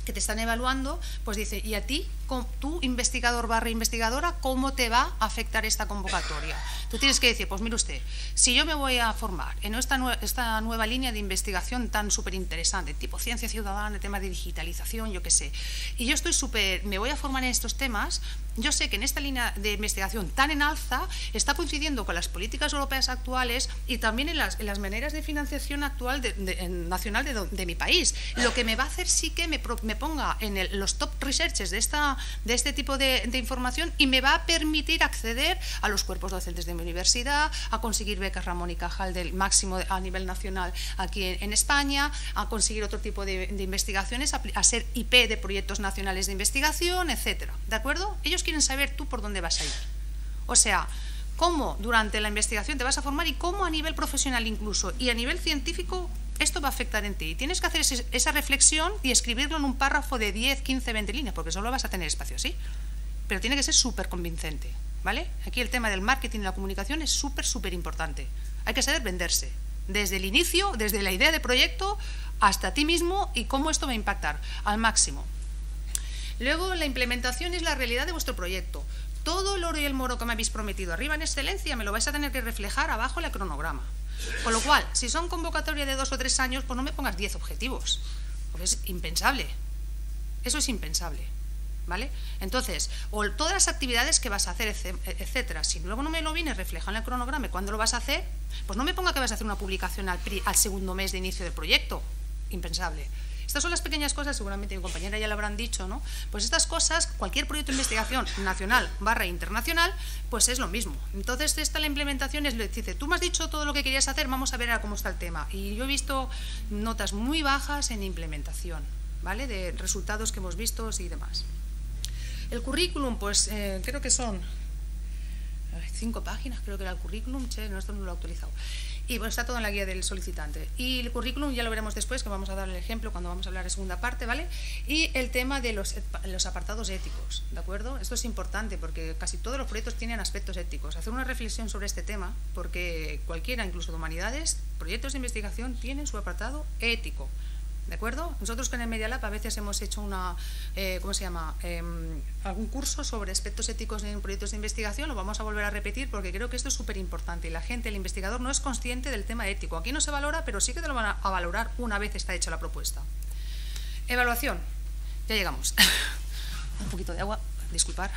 que te están evaluando, pues dice, ¿y a ti, tú investigador barra investigadora, cómo te va a afectar esta convocatoria? Tú tienes que decir, pues mire usted, si yo me voy a formar en esta, nue esta nueva línea de investigación tan súper interesante, tipo ciencia ciudadana, tema de digitalización, yo qué sé, y yo estoy súper, me voy a formar en estos temas, yo sé que en esta línea de investigación tan en alza está coincidiendo con las políticas europeas actuales y también en las, en las maneras de financiación actual de, de, en, nacional de, de mi país. Lo que me va a hacer sí que me, me ponga en el, los top researchers de, esta, de este tipo de, de información y me va a permitir acceder a los cuerpos docentes de mi universidad, a conseguir becas Ramón y Cajal del máximo a nivel nacional aquí en, en España, a conseguir otro tipo de, de investigaciones, a, a ser I P de proyectos nacionales de investigación, etcétera. ¿De acuerdo? Ellos quieren saber tú por dónde vas a ir. O sea, cómo durante la investigación te vas a formar y cómo a nivel profesional incluso y a nivel científico esto va a afectar en ti. Y tienes que hacer ese, esa reflexión y escribirlo en un párrafo de diez, quince, veinte líneas, porque solo vas a tener espacio, ¿sí? Pero tiene que ser súper convincente, ¿vale? Aquí el tema del marketing y la comunicación es súper, súper importante. Hay que saber venderse, desde el inicio, desde la idea de proyecto hasta ti mismo y cómo esto va a impactar al máximo. Luego, la implementación es la realidad de vuestro proyecto. Todo el oro y el moro que me habéis prometido arriba en excelencia me lo vais a tener que reflejar abajo en el cronograma. Con lo cual, si son convocatorias de dos o tres años, pues no me pongas diez objetivos, porque es impensable. Eso es impensable, ¿vale? Entonces, o todas las actividades que vas a hacer, etcétera. Si luego no me lo vienes reflejado en el cronograma y cuándo lo vas a hacer, pues no me ponga que vas a hacer una publicación al, al segundo mes de inicio del proyecto. Impensable. Estas son las pequeñas cosas, seguramente mi compañera ya lo habrán dicho, ¿no? Pues estas cosas, cualquier proyecto de investigación nacional barra internacional, pues es lo mismo. Entonces, esta la implementación es, le dice, tú me has dicho todo lo que querías hacer, vamos a ver a cómo está el tema. Y yo he visto notas muy bajas en implementación, ¿vale? De resultados que hemos visto y demás. El currículum, pues eh, creo que son cinco páginas, creo que era el currículum, che, no, esto no lo he actualizado. Y bueno, está todo en la guía del solicitante. Y el currículum ya lo veremos después, que vamos a dar el ejemplo cuando vamos a hablar de segunda parte, ¿vale? Y el tema de los, los apartados éticos, ¿de acuerdo? Esto es importante porque casi todos los proyectos tienen aspectos éticos. Hacer una reflexión sobre este tema, porque cualquiera, incluso de humanidades, proyectos de investigación tienen su apartado ético. ¿De acuerdo? Nosotros con el Media Lab a veces hemos hecho una, eh, ¿cómo se llama? Eh, algún curso sobre aspectos éticos en proyectos de investigación, lo vamos a volver a repetir porque creo que esto es súper importante y la gente, el investigador no es consciente del tema ético. Aquí no se valora, pero sí que te lo van a valorar una vez está hecha la propuesta. Evaluación. Ya llegamos. Un poquito de agua, disculpar.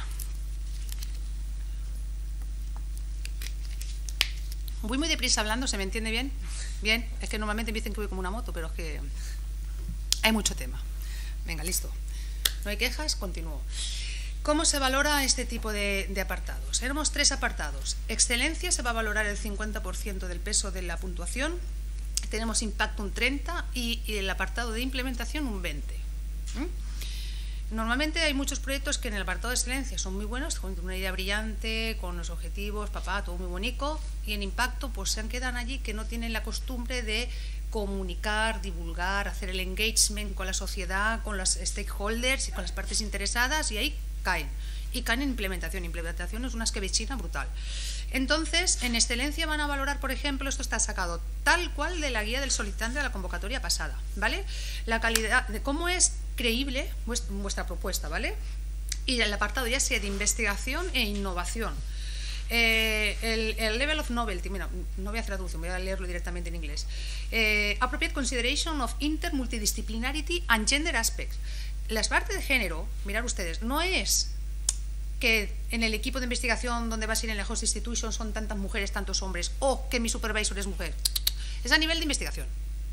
Voy muy deprisa hablando, ¿se me entiende bien? Bien, es que normalmente me dicen que voy como una moto, pero es que hay mucho tema. Venga, listo. No hay quejas, continúo. ¿Cómo se valora este tipo de, de apartados? Tenemos tres apartados. Excelencia se va a valorar el cincuenta por ciento del peso de la puntuación. Tenemos impacto un treinta por ciento y, y el apartado de implementación un veinte por ciento. ¿Mm? Normalmente hay muchos proyectos que en el apartado de excelencia son muy buenos, con una idea brillante, con los objetivos, papá, todo muy bonito, y en impacto pues se han quedado allí que no tienen la costumbre de comunicar, divulgar, hacer el engagement con la sociedad, con los stakeholders y con las partes interesadas, y ahí caen. Y caen en implementación. Implementación es una esquebechina brutal. Entonces, en excelencia van a valorar, por ejemplo, esto está sacado tal cual de la guía del solicitante de la convocatoria pasada, ¿vale? La calidad, de cómo es creíble vuestra propuesta, ¿vale? Y el apartado ya sea de investigación e innovación. Eh, el, el level of novelty, mira, no voy a hacer traducción, voy a leerlo directamente en inglés. Eh, appropriate consideration of inter, multidisciplinarity and gender aspects. La parte de género, mirad ustedes, no es que en el equipo de investigación donde vas a ir en la host institution son tantas mujeres, tantos hombres, o que mi supervisor es mujer. Es a nivel de investigación.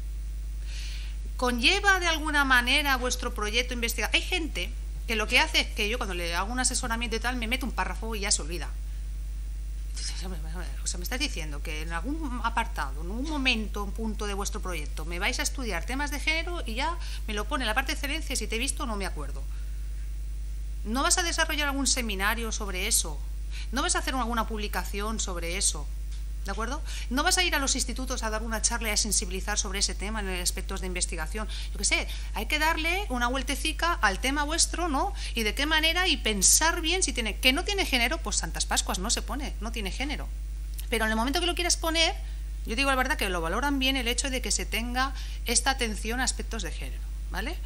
¿Conlleva de alguna manera vuestro proyecto investigativo? Hay gente que lo que hace es que yo cuando le hago un asesoramiento y tal, me meto un párrafo y ya se olvida. O sea, me estás diciendo que en algún apartado, en un momento, un punto de vuestro proyecto, me vais a estudiar temas de género y ya me lo pone en la parte de excelencia, si te he visto no me acuerdo. ¿No vas a desarrollar algún seminario sobre eso? ¿No vas a hacer alguna publicación sobre eso? ¿De acuerdo? ¿No vas a ir a los institutos a dar una charla y a sensibilizar sobre ese tema en aspectos de investigación? Yo qué sé, hay que darle una vueltecica al tema vuestro, ¿no? Y de qué manera y pensar bien si tiene, que no tiene género, pues Santas Pascuas no se pone, no tiene género. Pero en el momento que lo quieras poner, yo digo la verdad que lo valoran bien el hecho de que se tenga esta atención a aspectos de género, ¿vale?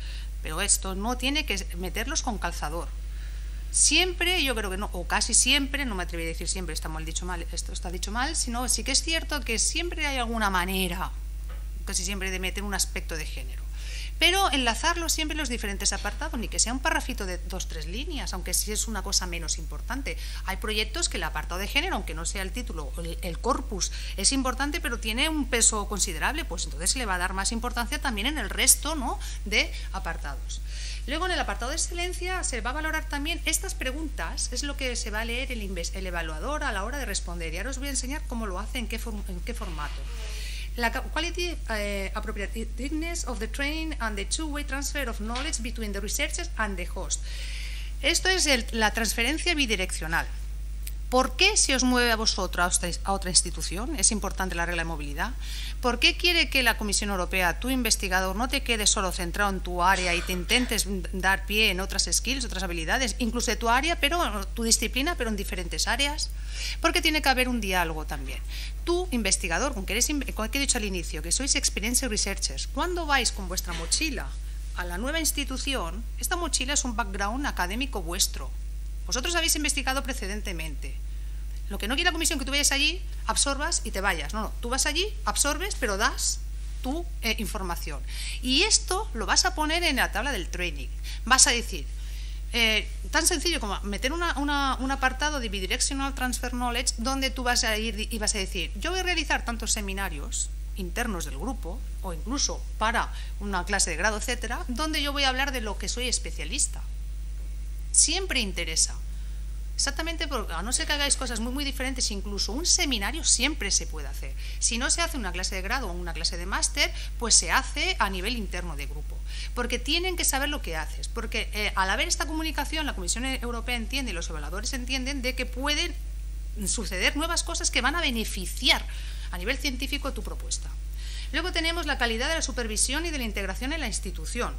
pero esto no tiene que meterlos con calzador. Siempre, yo creo que no, o casi siempre, no me atreví a decir siempre, está mal dicho mal, esto está dicho mal, sino sí que es cierto que siempre hay alguna manera, casi siempre, de meter un aspecto de género. Pero enlazarlo siempre en los diferentes apartados, ni que sea un parrafito de dos, tres líneas, aunque sí es una cosa menos importante. Hay proyectos que el apartado de género, aunque no sea el título, el, el corpus es importante, pero tiene un peso considerable, pues entonces se le va a dar más importancia también en el resto, ¿no?, de apartados. Luego, en el apartado de excelencia, se va a valorar también estas preguntas, es lo que se va a leer el, el evaluador a la hora de responder. Y ahora os voy a enseñar cómo lo hace, en qué, form, en qué formato. La quality uh, appropriateness of the training and the two-way transfer of knowledge between the researchers and the host. Esto es el, la transferencia bidireccional. ¿Por qué se os mueve a vosotros a otra institución? Es importante la regla de movilidad. ¿Por qué quiere que la Comisión Europea, tu investigador, no te quedes solo centrado en tu área y te intentes dar pie en otras skills, otras habilidades, incluso de tu área, pero tu disciplina, pero en diferentes áreas? Porque tiene que haber un diálogo también. Tú, investigador, con que, eres, con que he dicho al inicio, que sois Experience Researchers, ¿cuándo vais con vuestra mochila a la nueva institución? Esta mochila es un background académico vuestro. Vosotros habéis investigado precedentemente. Lo que no quiere la comisión que tú vayas allí, absorbas y te vayas. No, no, tú vas allí, absorbes, pero das tu eh, información. Y esto lo vas a poner en la tabla del training. Vas a decir, eh, tan sencillo como meter una, una, un apartado de Bidirectional Transfer Knowledge donde tú vas a ir y vas a decir, yo voy a realizar tantos seminarios internos del grupo o incluso para una clase de grado, etcétera, donde yo voy a hablar de lo que soy especialista. Siempre interesa. Exactamente, porque a no ser que hagáis cosas muy muy diferentes, incluso un seminario siempre se puede hacer. Si no se hace una clase de grado o una clase de máster, pues se hace a nivel interno de grupo. Porque tienen que saber lo que haces. Porque eh, al haber esta comunicación, la Comisión Europea entiende y los evaluadores entienden de que pueden suceder nuevas cosas que van a beneficiar a nivel científico tu propuesta. Luego tenemos la calidad de la supervisión y de la integración en la institución.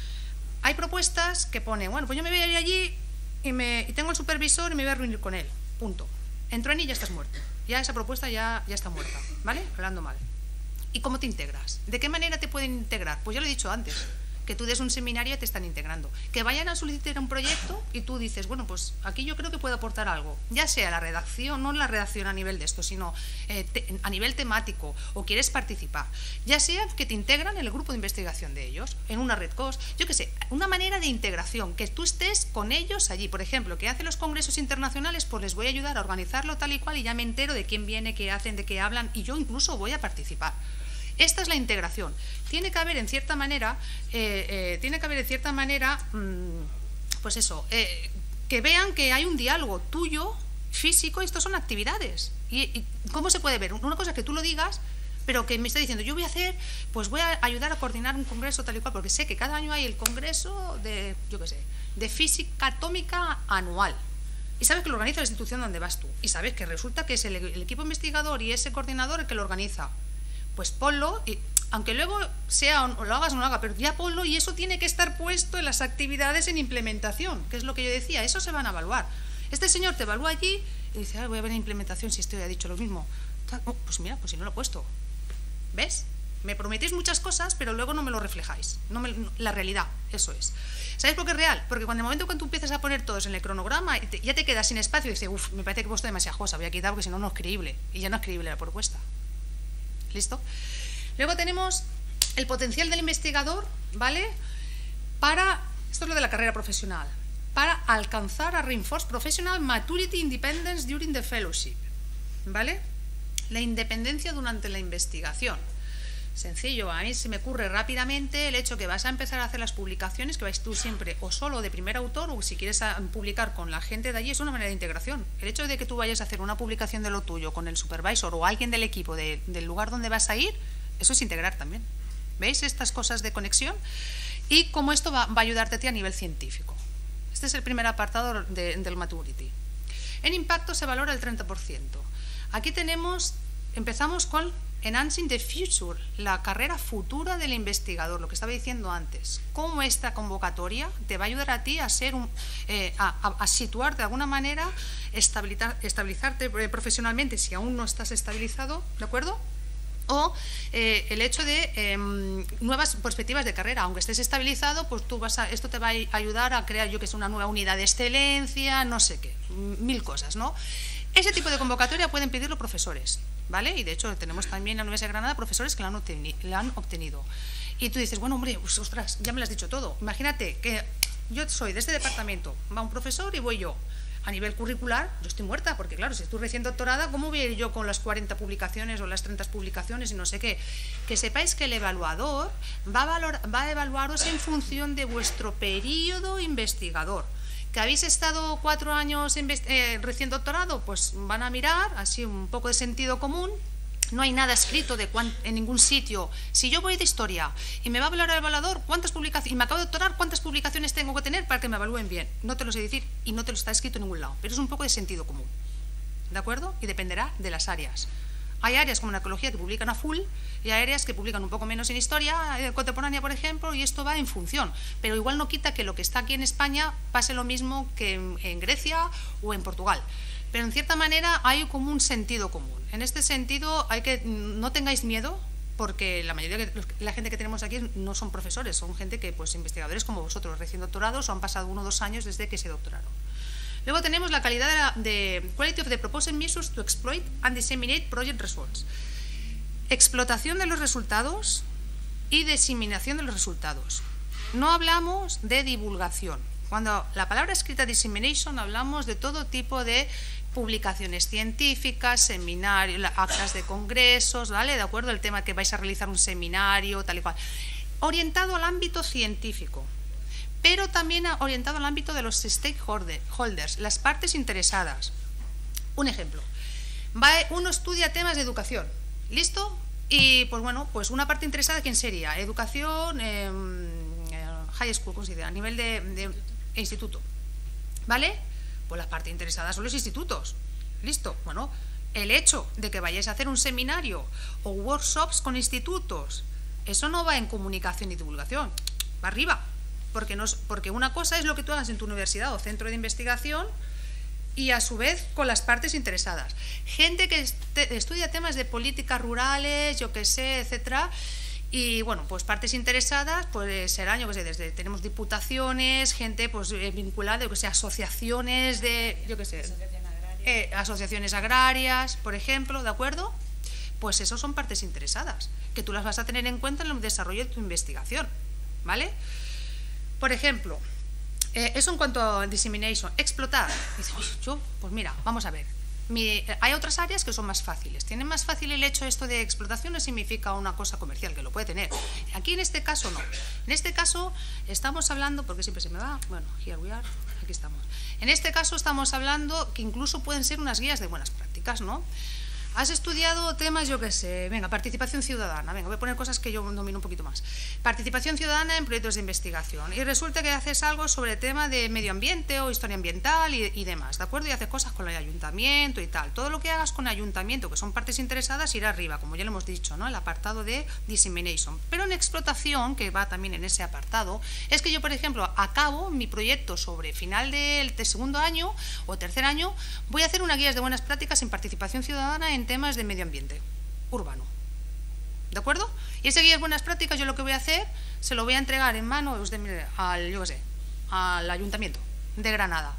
Hay propuestas que ponen, bueno, pues yo me voy a ir allí y, me, y tengo el supervisor y me voy a reunir con él, punto. Entro en y ya estás muerto. Ya esa propuesta ya, ya está muerta, ¿vale? Hablando mal. ¿Y cómo te integras? ¿De qué manera te pueden integrar? Pues ya lo he dicho antes, que tú des un seminario y te están integrando. Que vayan a solicitar un proyecto y tú dices, bueno, pues aquí yo creo que puedo aportar algo. Ya sea la redacción, no la redacción a nivel de esto, sino eh, te, a nivel temático, o quieres participar. Ya sea que te integran en el grupo de investigación de ellos, en una red cos, yo qué sé, una manera de integración, que tú estés con ellos allí. Por ejemplo, que hacen los congresos internacionales, pues les voy a ayudar a organizarlo tal y cual y ya me entero de quién viene, qué hacen, de qué hablan y yo incluso voy a participar. Esta es la integración. Tiene que haber en cierta manera, eh, eh, tiene que haber en cierta manera, mmm, pues eso, eh, que vean que hay un diálogo tuyo, físico, y esto son actividades. Y, y ¿cómo se puede ver? Una cosa que tú lo digas, pero que me está diciendo, yo voy a hacer, pues voy a ayudar a coordinar un congreso tal y cual, porque sé que cada año hay el congreso de, yo qué sé, de física atómica anual. Y sabes que lo organiza la institución donde vas tú. Y sabes que resulta que es el, el equipo investigador y ese coordinador el que lo organiza. Pues ponlo, y, aunque luego sea o lo hagas o no lo hagas, pero ya ponlo y eso tiene que estar puesto en las actividades en implementación, que es lo que yo decía, eso se van a evaluar. Este señor te evalúa allí y dice, ah, voy a ver en implementación si esto ya ha dicho lo mismo. Oh, pues mira, pues si no lo he puesto. ¿Ves? Me prometéis muchas cosas, pero luego no me lo reflejáis. No me, no, la realidad, eso es. ¿Sabéis por qué es real? Porque cuando en el momento cuando tú empiezas a poner todos en el cronograma, te, ya te quedas sin espacio y dices, uff, me parece que he puesto demasiada cosa, voy a quitar porque si no, no es creíble. Y ya no es creíble la propuesta. ¿Listo? Luego tenemos el potencial del investigador, ¿vale? Para, esto es lo de la carrera profesional, para alcanzar a reinforce professional maturity independence during the fellowship, ¿vale? La independencia durante la investigación. Sencillo, a mí se me ocurre rápidamente el hecho que vas a empezar a hacer las publicaciones, que vais tú siempre o solo de primer autor o si quieres a, publicar con la gente de allí, es una manera de integración. El hecho de que tú vayas a hacer una publicación de lo tuyo con el supervisor o alguien del equipo de, del lugar donde vas a ir, eso es integrar también. ¿Veis estas cosas de conexión? Y cómo esto va, va a ayudarte a ti a nivel científico. Este es el primer apartado de, del maturity. En impacto se valora el treinta por ciento. Aquí tenemos, empezamos con Enhancing the Future, la carrera futura del investigador, lo que estaba diciendo antes. Cómo esta convocatoria te va a ayudar a ti a ser un, eh, a, a, a situar de alguna manera, estabilizar, estabilizarte profesionalmente si aún no estás estabilizado, ¿de acuerdo? O eh, el hecho de eh, nuevas perspectivas de carrera, aunque estés estabilizado, pues tú vas a, esto te va a ayudar a crear, yo que sé, una nueva unidad de excelencia, no sé qué, mil cosas, ¿no? Ese tipo de convocatoria pueden pedirlo profesores, ¿vale? Y de hecho tenemos también en la Universidad de Granada profesores que la han, obteni la han obtenido. Y tú dices, bueno, hombre, pues, ostras, ya me lo has dicho todo. Imagínate que yo soy de este departamento, va un profesor y voy yo. A nivel curricular, yo estoy muerta, porque claro, si estoy recién doctorada, ¿cómo voy a ir yo con las cuarenta publicaciones o las treinta publicaciones y no sé qué? Que sepáis que el evaluador va a, valor, va a evaluaros en función de vuestro periodo investigador. ¿Que habéis estado cuatro años eh, recién doctorado? Pues van a mirar, así un poco de sentido común. No hay nada escrito de en ningún sitio. Si yo voy de historia y me va a evaluar el evaluador, ¿cuántas publicaciones, y me acabo de doctorar, ¿cuántas publicaciones tengo que tener para que me evalúen bien? No te lo sé decir y no te lo está escrito en ningún lado, pero es un poco de sentido común, ¿de acuerdo? Y dependerá de las áreas. Hay áreas como en arqueología que publican a full y hay áreas que publican un poco menos en historia contemporánea, por ejemplo, y esto va en función. Pero igual no quita que lo que está aquí en España pase lo mismo que en, en Grecia o en Portugal. Pero en cierta manera hay como un sentido común. En este sentido, hay que no tengáis miedo, porque la mayoría de la gente que tenemos aquí no son profesores, son gente que, pues, investigadores como vosotros, recién doctorados, o han pasado uno o dos años desde que se doctoraron. Luego tenemos la calidad de, la, de Quality of the Proposed Measures to Exploit and Disseminate Project Results. Explotación de los resultados y diseminación de los resultados. No hablamos de divulgación. Cuando la palabra escrita dissemination, hablamos de todo tipo de publicaciones científicas, seminarios, actas de congresos, ¿vale? De acuerdo, el tema que vais a realizar un seminario, tal y cual. Orientado al ámbito científico, pero también orientado al ámbito de los stakeholders, las partes interesadas. Un ejemplo, va, uno estudia temas de educación, ¿listo? Y pues bueno, pues una parte interesada, ¿quién sería? Educación, eh, high school, ¿cómo se dice? A nivel de, de instituto, ¿vale? Pues la parte interesada son los institutos, ¿listo? Bueno, el hecho de que vayáis a hacer un seminario o workshops con institutos, eso no va en comunicación y divulgación, va arriba, porque, no es, porque una cosa es lo que tú hagas en tu universidad o centro de investigación y a su vez con las partes interesadas. Gente que este, estudia temas de políticas rurales, yo qué sé, etcétera. Y bueno, pues partes interesadas, pues serán, yo qué sé, desde, tenemos diputaciones, gente pues vinculada, yo qué sé, asociaciones de, yo qué sé, eh, asociaciones agrarias, por ejemplo, ¿de acuerdo? Pues esos son partes interesadas, que tú las vas a tener en cuenta en el desarrollo de tu investigación, ¿vale? Por ejemplo, eh, eso en cuanto a dissemination, explotar. Dice, yo, pues mira, vamos a ver. Mi, hay otras áreas que son más fáciles. ¿Tienen más fácil el hecho esto de explotación? No significa una cosa comercial, que lo puede tener. Aquí en este caso no. En este caso estamos hablando, porque siempre se me va, bueno, here we are, aquí estamos. En este caso estamos hablando que incluso pueden ser unas guías de buenas prácticas, ¿no? Has estudiado temas, yo qué sé, venga, participación ciudadana, venga, voy a poner cosas que yo domino un poquito más. Participación ciudadana en proyectos de investigación. Y resulta que haces algo sobre el tema de medio ambiente o historia ambiental y, y demás, ¿de acuerdo? Y haces cosas con el ayuntamiento y tal. Todo lo que hagas con el ayuntamiento, que son partes interesadas, irá arriba, como ya lo hemos dicho, ¿no? El apartado de dissemination. Pero en explotación, que va también en ese apartado, es que yo, por ejemplo, acabo mi proyecto sobre final del segundo año o tercer año, voy a hacer una guía de buenas prácticas en participación ciudadana en temas de medio ambiente urbano, ¿de acuerdo? Y ese guía de buenas prácticas yo lo que voy a hacer, se lo voy a entregar en manos de, al, yo qué sé, al Ayuntamiento de Granada.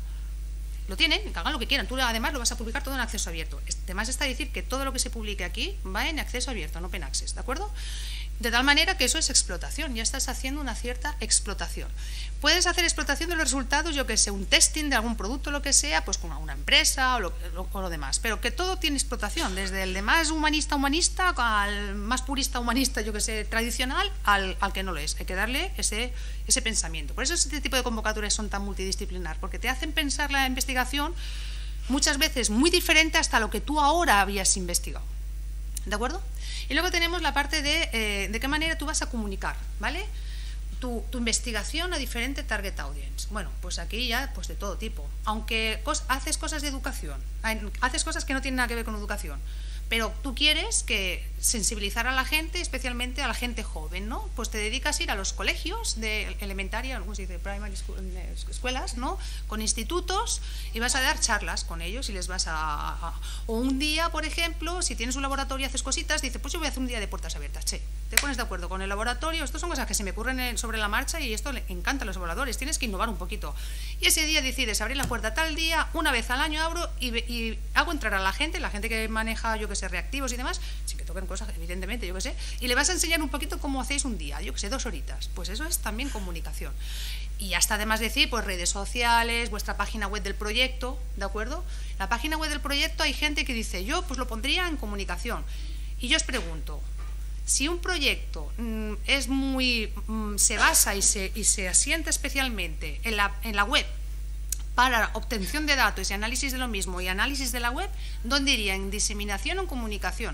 Lo tienen, que hagan lo que quieran. Tú además lo vas a publicar todo en acceso abierto. Además está a decir que todo lo que se publique aquí va en acceso abierto, no open access, ¿de acuerdo? De tal manera que eso es explotación, ya estás haciendo una cierta explotación. Puedes hacer explotación de los resultados, yo que sé, un testing de algún producto, lo que sea, pues con una empresa o lo, lo, o lo demás, pero que todo tiene explotación, desde el de más humanista humanista al más purista humanista, yo que sé, tradicional, al, al que no lo es. Hay que darle ese, ese pensamiento. Por eso este tipo de convocatorias son tan multidisciplinar, porque te hacen pensar la investigación muchas veces muy diferente hasta lo que tú ahora habías investigado. ¿De acuerdo? Y luego tenemos la parte de eh, de qué manera tú vas a comunicar, ¿vale? Tu, tu investigación a diferente target audience. Bueno, pues aquí ya pues de todo tipo. Aunque cos, haces cosas de educación, haces cosas que no tienen nada que ver con educación, Pero tú quieres que sensibilizar a la gente, especialmente a la gente joven, ¿no? Pues te dedicas a ir a los colegios de elementaria, ¿cómo se dice? Primary school, escuelas, ¿no? Con institutos, y vas a dar charlas con ellos y les vas a, a... O un día, por ejemplo, si tienes un laboratorio y haces cositas, dices, pues yo voy a hacer un día de puertas abiertas, che. Te pones de acuerdo con el laboratorio, estas son cosas que se me ocurren sobre la marcha y esto le encanta a los evaluadores, tienes que innovar un poquito. Y ese día decides abrir la puerta tal día, una vez al año abro y, y hago entrar a la gente, la gente que maneja, yo que sé, reactivos y demás, sin que toquen cosas, evidentemente, yo que sé, y le vas a enseñar un poquito cómo hacéis un día, yo que sé, dos horitas. Pues eso es también comunicación. Y hasta además decir, pues redes sociales, vuestra página web del proyecto, ¿de acuerdo? La página web del proyecto hay gente que dice, yo pues lo pondría en comunicación. Y yo os pregunto, si un proyecto mmm, es muy, mmm, se basa y se, y se asienta especialmente en la, en la web para obtención de datos y análisis de lo mismo y análisis de la web, ¿dónde iría? ¿En diseminación o en comunicación?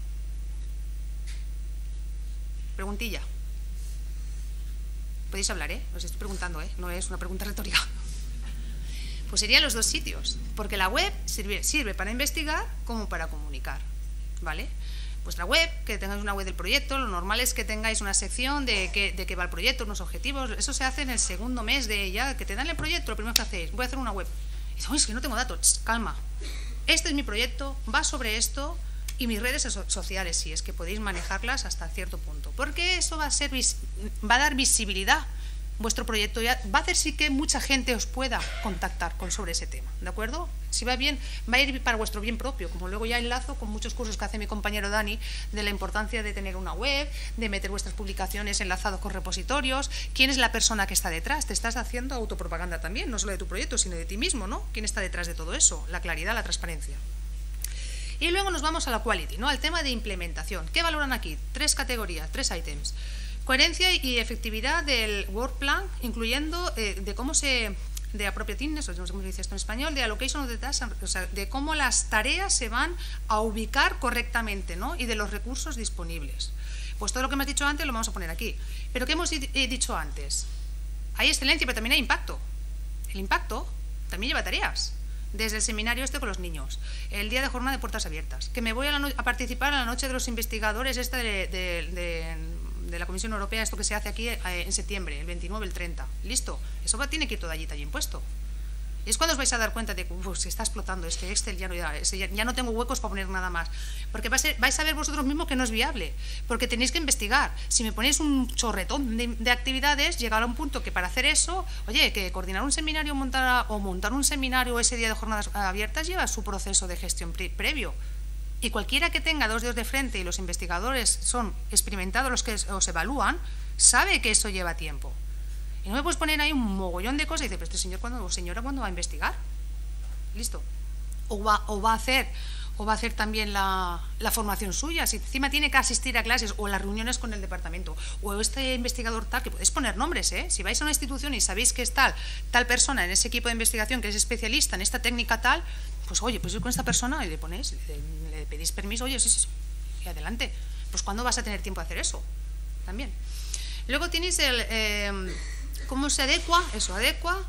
Preguntilla. Podéis hablar, ¿eh? Os estoy preguntando, ¿eh? No es una pregunta retórica. Pues serían los dos sitios, porque la web sirve, sirve para investigar como para comunicar, ¿vale? Vuestra web, que tengáis una web del proyecto, lo normal es que tengáis una sección de qué de qué va el proyecto, unos objetivos, eso se hace en el segundo mes de ya, que te dan el proyecto, lo primero que hacéis, voy a hacer una web. Y dices, es que no tengo datos, calma, este es mi proyecto, va sobre esto, y mis redes sociales, si es que podéis manejarlas hasta cierto punto, porque eso va a, ser, va a dar visibilidad. Vuestro proyecto ya va a hacer sí que mucha gente os pueda contactar con sobre ese tema, ¿de acuerdo? Si va bien, va a ir para vuestro bien propio, como luego ya enlazo con muchos cursos que hace mi compañero Dani, de la importancia de tener una web, de meter vuestras publicaciones enlazados con repositorios, quién es la persona que está detrás, te estás haciendo autopropaganda también, no solo de tu proyecto, sino de ti mismo, ¿no? ¿Quién está detrás de todo eso? La claridad, la transparencia. Y luego nos vamos a la quality, ¿no? Al tema de implementación. ¿Qué valoran aquí? Tres categorías, tres ítems. Coherencia y efectividad del work plan, incluyendo eh, de cómo se, de appropriateness, no sé cómo se dice esto en español, de allocation of the tasks, o sea, de cómo las tareas se van a ubicar correctamente, ¿no? Y de los recursos disponibles. Pues todo lo que me has dicho antes lo vamos a poner aquí. Pero ¿qué hemos dicho antes? Hay excelencia, pero también hay impacto. El impacto también lleva tareas. Desde el seminario este con los niños, el día de jornada de puertas abiertas, que me voy a, la no a participar a la noche de los investigadores esta de, de, de, de la Comisión Europea, esto que se hace aquí eh, en septiembre, el veintinueve, el treinta, listo, eso va, tiene que ir todo allí también puesto. Y es cuando os vais a dar cuenta de que uf, se está explotando este Excel, ya no, ya, ya, ya no tengo huecos para poner nada más, porque vais a, vais a ver vosotros mismos que no es viable, porque tenéis que investigar. Si me ponéis un chorretón de, de actividades, llegará un punto que para hacer eso, oye, que coordinar un seminario montar, o montar un seminario ese día de jornadas abiertas lleva su proceso de gestión pre previo. Y cualquiera que tenga dos dedos de frente y los investigadores son experimentados los que os evalúan, sabe que eso lleva tiempo. Y no me puedes poner ahí un mogollón de cosas y dices, pero este señor cuándo, o señora cuándo va a investigar. Listo. O va, o va a hacer, o va a hacer también la, la formación suya. Si encima tiene que asistir a clases o las reuniones con el departamento, o este investigador tal, que podéis poner nombres, ¿eh? Si vais a una institución y sabéis que es tal, tal persona en ese equipo de investigación que es especialista en esta técnica tal, pues oye, pues yo con esta persona y le ponéis, le, le pedís permiso, oye, sí, sí, sí, y adelante. Pues ¿cuándo vas a tener tiempo de hacer eso? También. Luego tenéis el... Eh, ¿Cómo se adecua? Eso, adecua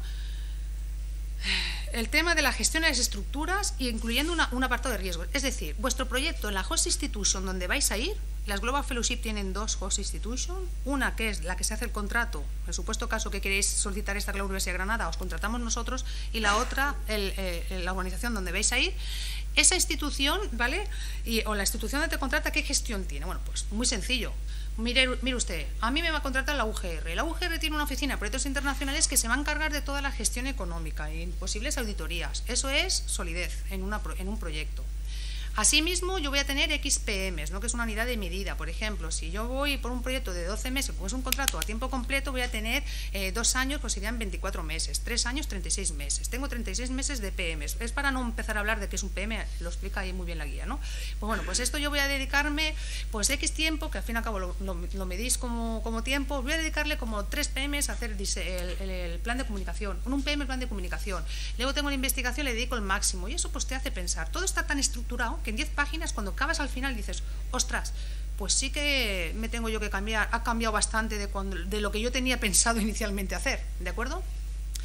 el tema de la gestión de las estructuras, incluyendo una, un apartado de riesgos. Es decir, vuestro proyecto en la host institution donde vais a ir, las Global Fellowship tienen dos host institution, una que es la que se hace el contrato, en el supuesto caso que queréis solicitar esta Global Universidad de Granada, os contratamos nosotros, y la otra, el, eh, la organización donde vais a ir. Esa institución, ¿vale? Y, o la institución donde te contrata, ¿qué gestión tiene? Bueno, pues muy sencillo. Mire, mire usted, a mí me va a contratar la U G R. La U G R tiene una oficina de proyectos internacionales que se va a encargar de toda la gestión económica y posibles auditorías. Eso es solidez en, una, en un proyecto. Asimismo, yo voy a tener X P Ms, ¿no? Que es una unidad de medida. Por ejemplo, si yo voy por un proyecto de doce meses, como es un contrato a tiempo completo, voy a tener eh, dos años, pues serían veinticuatro meses, tres años, treinta y seis meses. Tengo treinta y seis meses de P Ms. Es para no empezar a hablar de qué es un P M, lo explica ahí muy bien la guía, ¿no? Pues bueno, pues esto yo voy a dedicarme, pues X tiempo, que al fin y al cabo lo, lo, lo medís como, como tiempo, voy a dedicarle como tres P Ms a hacer el, el, el plan de comunicación, con un P M el plan de comunicación. Luego tengo la investigación, le dedico el máximo, y eso pues te hace pensar. Todo está tan estructurado que en diez páginas, cuando acabas al final dices, ostras, pues sí que me tengo yo que cambiar, ha cambiado bastante de, cuando, de lo que yo tenía pensado inicialmente hacer, ¿de acuerdo?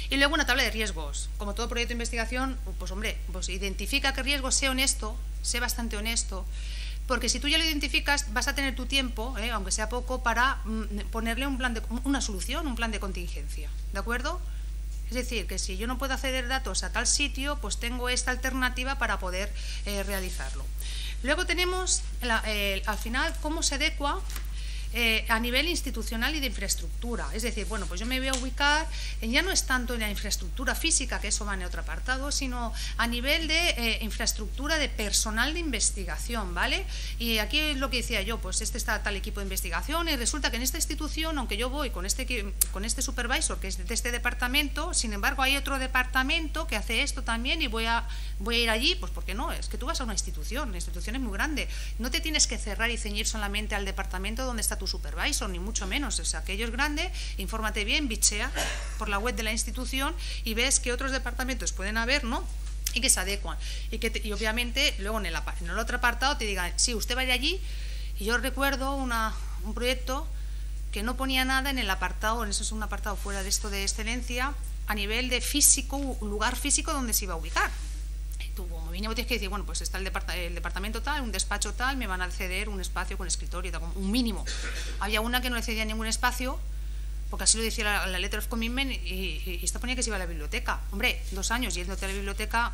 Y luego una tabla de riesgos. Como todo proyecto de investigación, pues hombre, pues identifica qué riesgos, sé honesto, sé bastante honesto, porque si tú ya lo identificas, vas a tener tu tiempo, eh, aunque sea poco, para mm, ponerle un plan de, una solución, un plan de contingencia, ¿de acuerdo? Es decir, que si yo no puedo acceder datos a tal sitio, pues tengo esta alternativa para poder eh, realizarlo. Luego tenemos, la, eh, al final, cómo se adecua Eh, a nivel institucional y de infraestructura. Es decir, bueno, pues yo me voy a ubicar, eh, ya no es tanto en la infraestructura física, que eso va en otro apartado, sino a nivel de eh, infraestructura de personal de investigación, ¿vale? Y aquí es lo que decía yo, pues este está tal equipo de investigación y resulta que en esta institución, aunque yo voy con este, con este supervisor que es de este departamento, sin embargo hay otro departamento que hace esto también y voy a, voy a ir allí, pues ¿por qué no? Es que tú vas a una institución, la institución es muy grande, no te tienes que cerrar y ceñir solamente al departamento donde está tu supervisor, ni mucho menos. O sea, aquello es grande, infórmate bien, bichea por la web de la institución y ves que otros departamentos pueden haber, ¿no? Y que se adecuan. Y, que te, y obviamente luego en el, en el otro apartado te digan, sí, usted vaya allí. Y yo recuerdo una, un proyecto que no ponía nada en el apartado, eso es un apartado fuera de esto de excelencia, a nivel de físico, un lugar físico donde se iba a ubicar. Tú como mínimo tienes que decir, bueno, pues está el, depart el departamento tal, un despacho tal, me van a ceder un espacio con escritorio, tal, un mínimo. Había una que no le cedía ningún espacio, porque así lo decía la, la letter of commitment, y, y, y esta ponía que se iba a la biblioteca. Hombre, dos años yéndote a la biblioteca,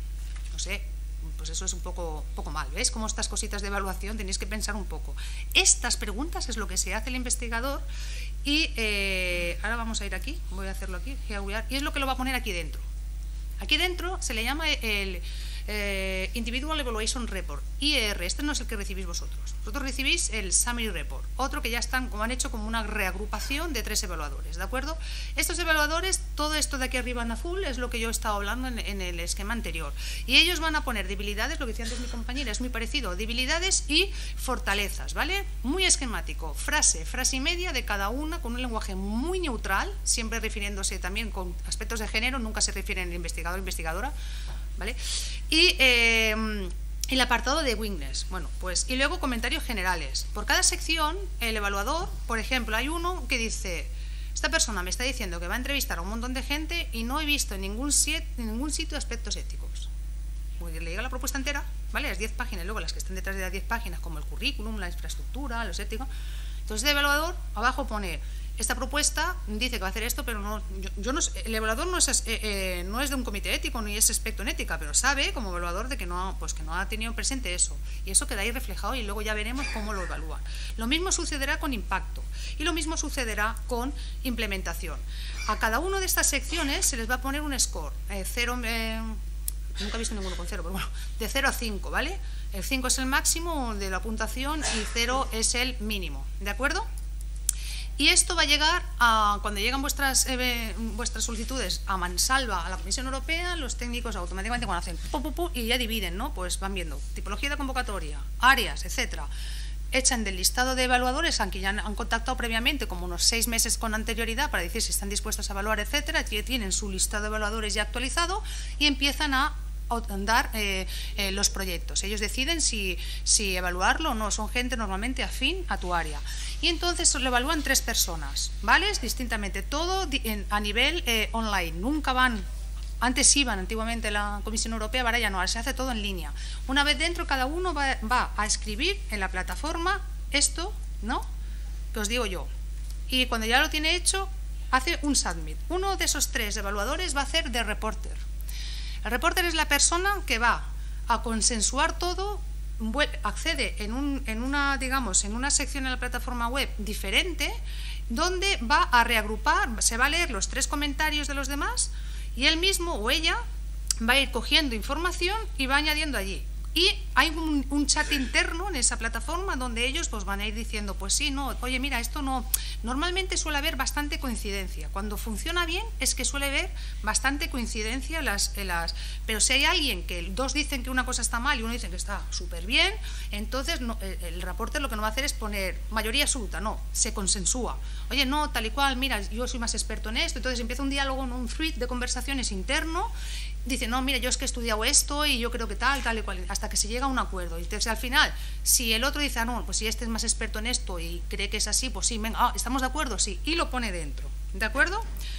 no sé, pues eso es un poco, poco mal. ¿Ves? Como estas cositas de evaluación tenéis que pensar un poco. Estas preguntas es lo que se hace el investigador y eh, ahora vamos a ir aquí, voy a hacerlo aquí, y es lo que lo va a poner aquí dentro. Aquí dentro se le llama el eh, Individual Evaluation Report, I E R. Este no es el que recibís vosotros. Vosotros recibís el Summary Report, otro que ya están, como han hecho, como una reagrupación de tres evaluadores, ¿de acuerdo? Estos evaluadores, todo esto de aquí arriba en azul es lo que yo he estado hablando en, en el esquema anterior. Y ellos van a poner debilidades, lo que decía antes mi compañera, es muy parecido, debilidades y fortalezas, ¿vale? Muy esquemático, frase, frase y media de cada una, con un lenguaje muy neutral, siempre refiriéndose también con aspectos de género, nunca se refieren al investigador o investigadora, ¿vale? Y eh, el apartado de weakness, bueno, pues, y luego comentarios generales. Por cada sección, el evaluador, por ejemplo, hay uno que dice, esta persona me está diciendo que va a entrevistar a un montón de gente y no he visto en ningún, sit en ningún sitio aspectos éticos. Pues le llega la propuesta entera, ¿vale? Las diez páginas, luego las que estén detrás de las diez páginas, como el currículum, la infraestructura, los éticos. Entonces el evaluador abajo pone, esta propuesta dice que va a hacer esto, pero no, yo, yo no el evaluador no es, eh, eh, no es de un comité ético ni es experto en ética, pero sabe como evaluador de que no, pues que no ha tenido presente eso, y eso queda ahí reflejado y luego ya veremos cómo lo evalúan. Lo mismo sucederá con impacto y lo mismo sucederá con implementación. A cada una de estas secciones se les va a poner un score, eh, cero, eh, nunca he visto ninguno con cero, pero bueno, de cero a cinco, ¿vale? El cinco es el máximo de la puntuación y cero es el mínimo, ¿de acuerdo? Y esto va a llegar a, cuando llegan vuestras, eh, vuestras solicitudes a mansalva a la Comisión Europea, los técnicos automáticamente cuando hacen pu, pu, pu, y ya dividen, ¿no? Pues van viendo tipología de convocatoria, áreas, etcétera. Echan del listado de evaluadores, aunque ya han contactado previamente como unos seis meses con anterioridad para decir si están dispuestos a evaluar, etcétera, ya tienen su listado de evaluadores ya actualizado y empiezan a dar eh, eh, los proyectos. Ellos deciden si, si evaluarlo o no, son gente normalmente afín a tu área. Y entonces lo evalúan tres personas, ¿vale? Distintamente, todo a nivel eh, online, nunca van, antes iban antiguamente la Comisión Europea, ahora ya no, ahora se hace todo en línea. Una vez dentro, cada uno va, va a escribir en la plataforma esto, ¿no? Que os digo yo. Y cuando ya lo tiene hecho, hace un submit. Uno de esos tres evaluadores va a hacer de reporter. El reporter es la persona que va a consensuar todo, accede en, un, en, una, digamos, en una sección en la plataforma web diferente, donde va a reagrupar, se va a leer los tres comentarios de los demás y él mismo o ella va a ir cogiendo información y va añadiendo allí. Y hay un, un chat interno en esa plataforma donde ellos pues van a ir diciendo, pues sí, no, oye, mira, esto no... Normalmente suele haber bastante coincidencia. Cuando funciona bien es que suele haber bastante coincidencia en las, en las... Pero si hay alguien que dos dicen que una cosa está mal y uno dice que está súper bien, entonces no, el, el reporte lo que no va a hacer es poner mayoría absoluta, no, se consensúa. Oye, no, tal y cual, mira, yo soy más experto en esto. Entonces empieza un diálogo, un thread de conversaciones interno. Dice, no, mira, yo es que he estudiado esto y yo creo que tal, tal y cual, hasta que se llega a un acuerdo. Y entonces, al final, si el otro dice, ah, no, pues si este es más experto en esto y cree que es así, pues sí, venga, ah, ¿estamos de acuerdo? Sí, y lo pone dentro, ¿de acuerdo?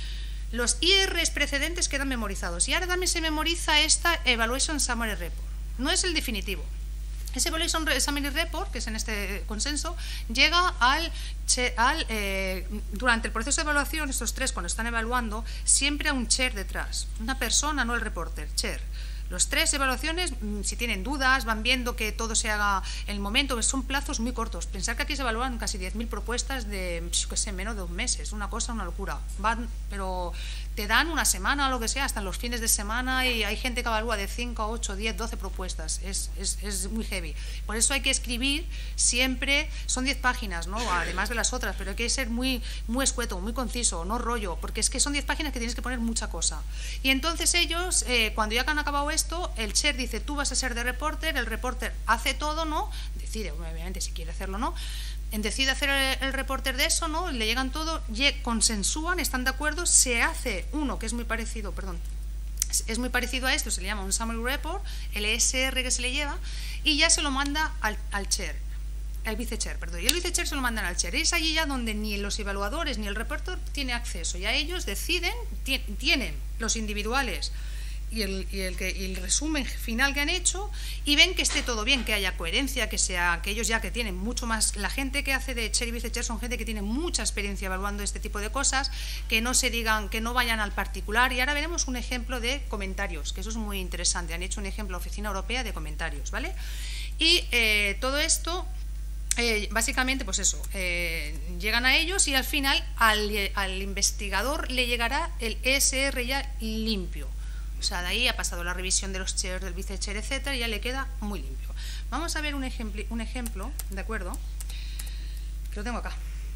Los I Rs precedentes quedan memorizados y ahora también se memoriza esta Evaluation Summary Report. No es el definitivo. Ese Evaluation Summary Report, que es en este consenso, llega al, al eh, durante el proceso de evaluación, estos tres cuando están evaluando, siempre a un chair detrás, una persona, no el reporter, chair. Los tres evaluaciones, si tienen dudas, van viendo que todo se haga en el momento, son plazos muy cortos. Pensar que aquí se evalúan casi diez mil propuestas de, yo qué sé, menos de un mes, es una cosa, una locura. Van, pero te dan una semana o lo que sea, hasta los fines de semana, y hay gente que evalúa de cinco, ocho, diez, doce propuestas. Es, es, es muy heavy. Por eso hay que escribir siempre, son diez páginas, ¿no? Además de las otras, pero hay que ser muy, muy escueto, muy conciso, no rollo, porque es que son diez páginas que tienes que poner mucha cosa. Y entonces ellos, eh, cuando ya han acabado esto, el chair dice, tú vas a ser de reporter, el reporter hace todo, ¿no? Decide, obviamente, si quiere hacerlo o no. Decide hacer el, el reporter de eso, ¿no? Le llegan todo, consensúan, están de acuerdo, se hace uno que es muy parecido, perdón, es muy parecido a esto, se le llama un summary report, el E S R que se le lleva, y ya se lo manda al, al chair, al vicechair, perdón, y el vicechair se lo mandan al chair. Es allí ya donde ni los evaluadores ni el reporter tiene acceso, ya ellos deciden, tienen los individuales y el, y, el que, y el resumen final que han hecho, y ven que esté todo bien, que haya coherencia, que sea que ellos ya que tienen mucho más, la gente que hace de chair y vicechair son gente que tiene mucha experiencia evaluando este tipo de cosas, que no se digan, que no vayan al particular. Y ahora veremos un ejemplo de comentarios, que eso es muy interesante. Han hecho un ejemplo Oficina Europea de comentarios, ¿vale? Y eh, todo esto Eh, básicamente, pues eso, eh, llegan a ellos y al final al, al investigador le llegará el E S R ya limpio. O sea, de ahí ha pasado la revisión de los chairs, del vicechair, etcétera, y ya le queda muy limpio. Vamos a ver un ejemplo, un ejemplo, ¿de acuerdo? Que lo tengo acá.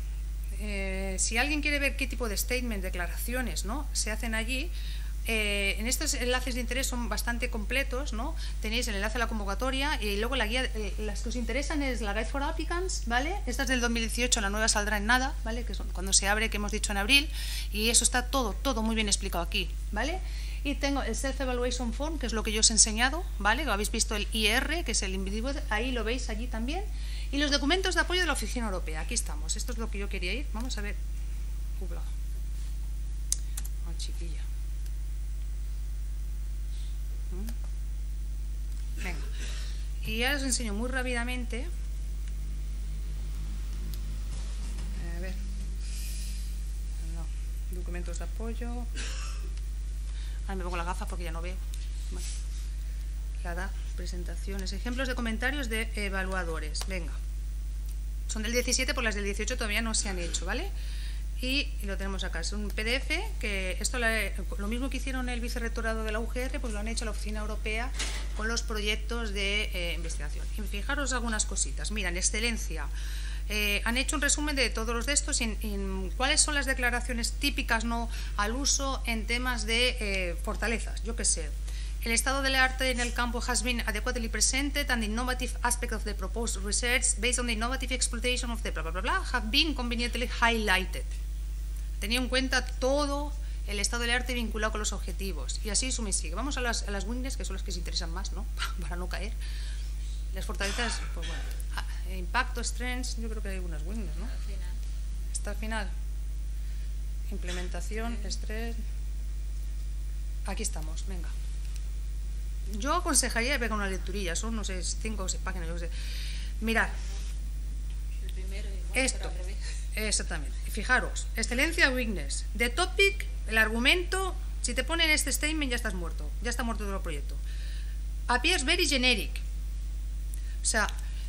Eh, si alguien quiere ver qué tipo de statement, declaraciones, ¿no?, se hacen allí, Eh, en estos enlaces de interés son bastante completos, ¿no? Tenéis el enlace a la convocatoria y luego la guía, eh, las que os interesan es la Guide for Applicants, ¿vale? Esta es del dos mil dieciocho, la nueva saldrá en nada, ¿vale? Que es cuando se abre, que hemos dicho en abril, y eso está todo, todo muy bien explicado aquí, ¿vale? Y tengo el Self Evaluation Form, que es lo que yo os he enseñado, ¿vale? Lo habéis visto el I R, que es el individuo, ahí lo veis allí también, y los documentos de apoyo de la Oficina Europea, aquí estamos, esto es lo que yo quería ir, vamos a ver, Ubla. Oh, chiquilla. Venga. Y ahora os enseño muy rápidamente. A ver. No. Documentos de apoyo. Ahora me pongo las gafas porque ya no veo. Bueno. La da, presentaciones, ejemplos de comentarios de evaluadores. Venga. Son del diecisiete, por las del dieciocho todavía no se han hecho, ¿vale? Y lo tenemos acá, es un P D F, que esto lo mismo que hicieron el vicerrectorado de la U G R, pues lo han hecho la Oficina Europea con los proyectos de eh, investigación. Y fijaros algunas cositas. Mira, en excelencia, eh, han hecho un resumen de todos los de estos, en, en cuáles son las declaraciones típicas no al uso en temas de eh, fortalezas, yo qué sé. El estado del arte en el campo has been adequately presented and the innovative aspect of the proposed research based on the innovative exploitation of the blah, blah, blah, blah have been conveniently highlighted. Tenía en cuenta todo el estado del arte vinculado con los objetivos. Y así eso me sigue. Vamos a las, a las weaknesses, que son las que se interesan más, ¿no? Para no caer. Las fortalezas, pues bueno. Impacto, strengths, yo creo que hay unas weaknesses, ¿no? Al final. Está al final. Implementación, sí. Estrés. Aquí estamos, venga. Yo aconsejaría pegar una lecturilla, son, no sé, cinco o seis páginas, yo sé. Mirad. El primero igual, esto. Exactamente. Fijaros, excelencia, weakness. The topic, el argumento, si te ponen este statement ya estás muerto, ya está muerto todo el proyecto. Appears very generic. O sea,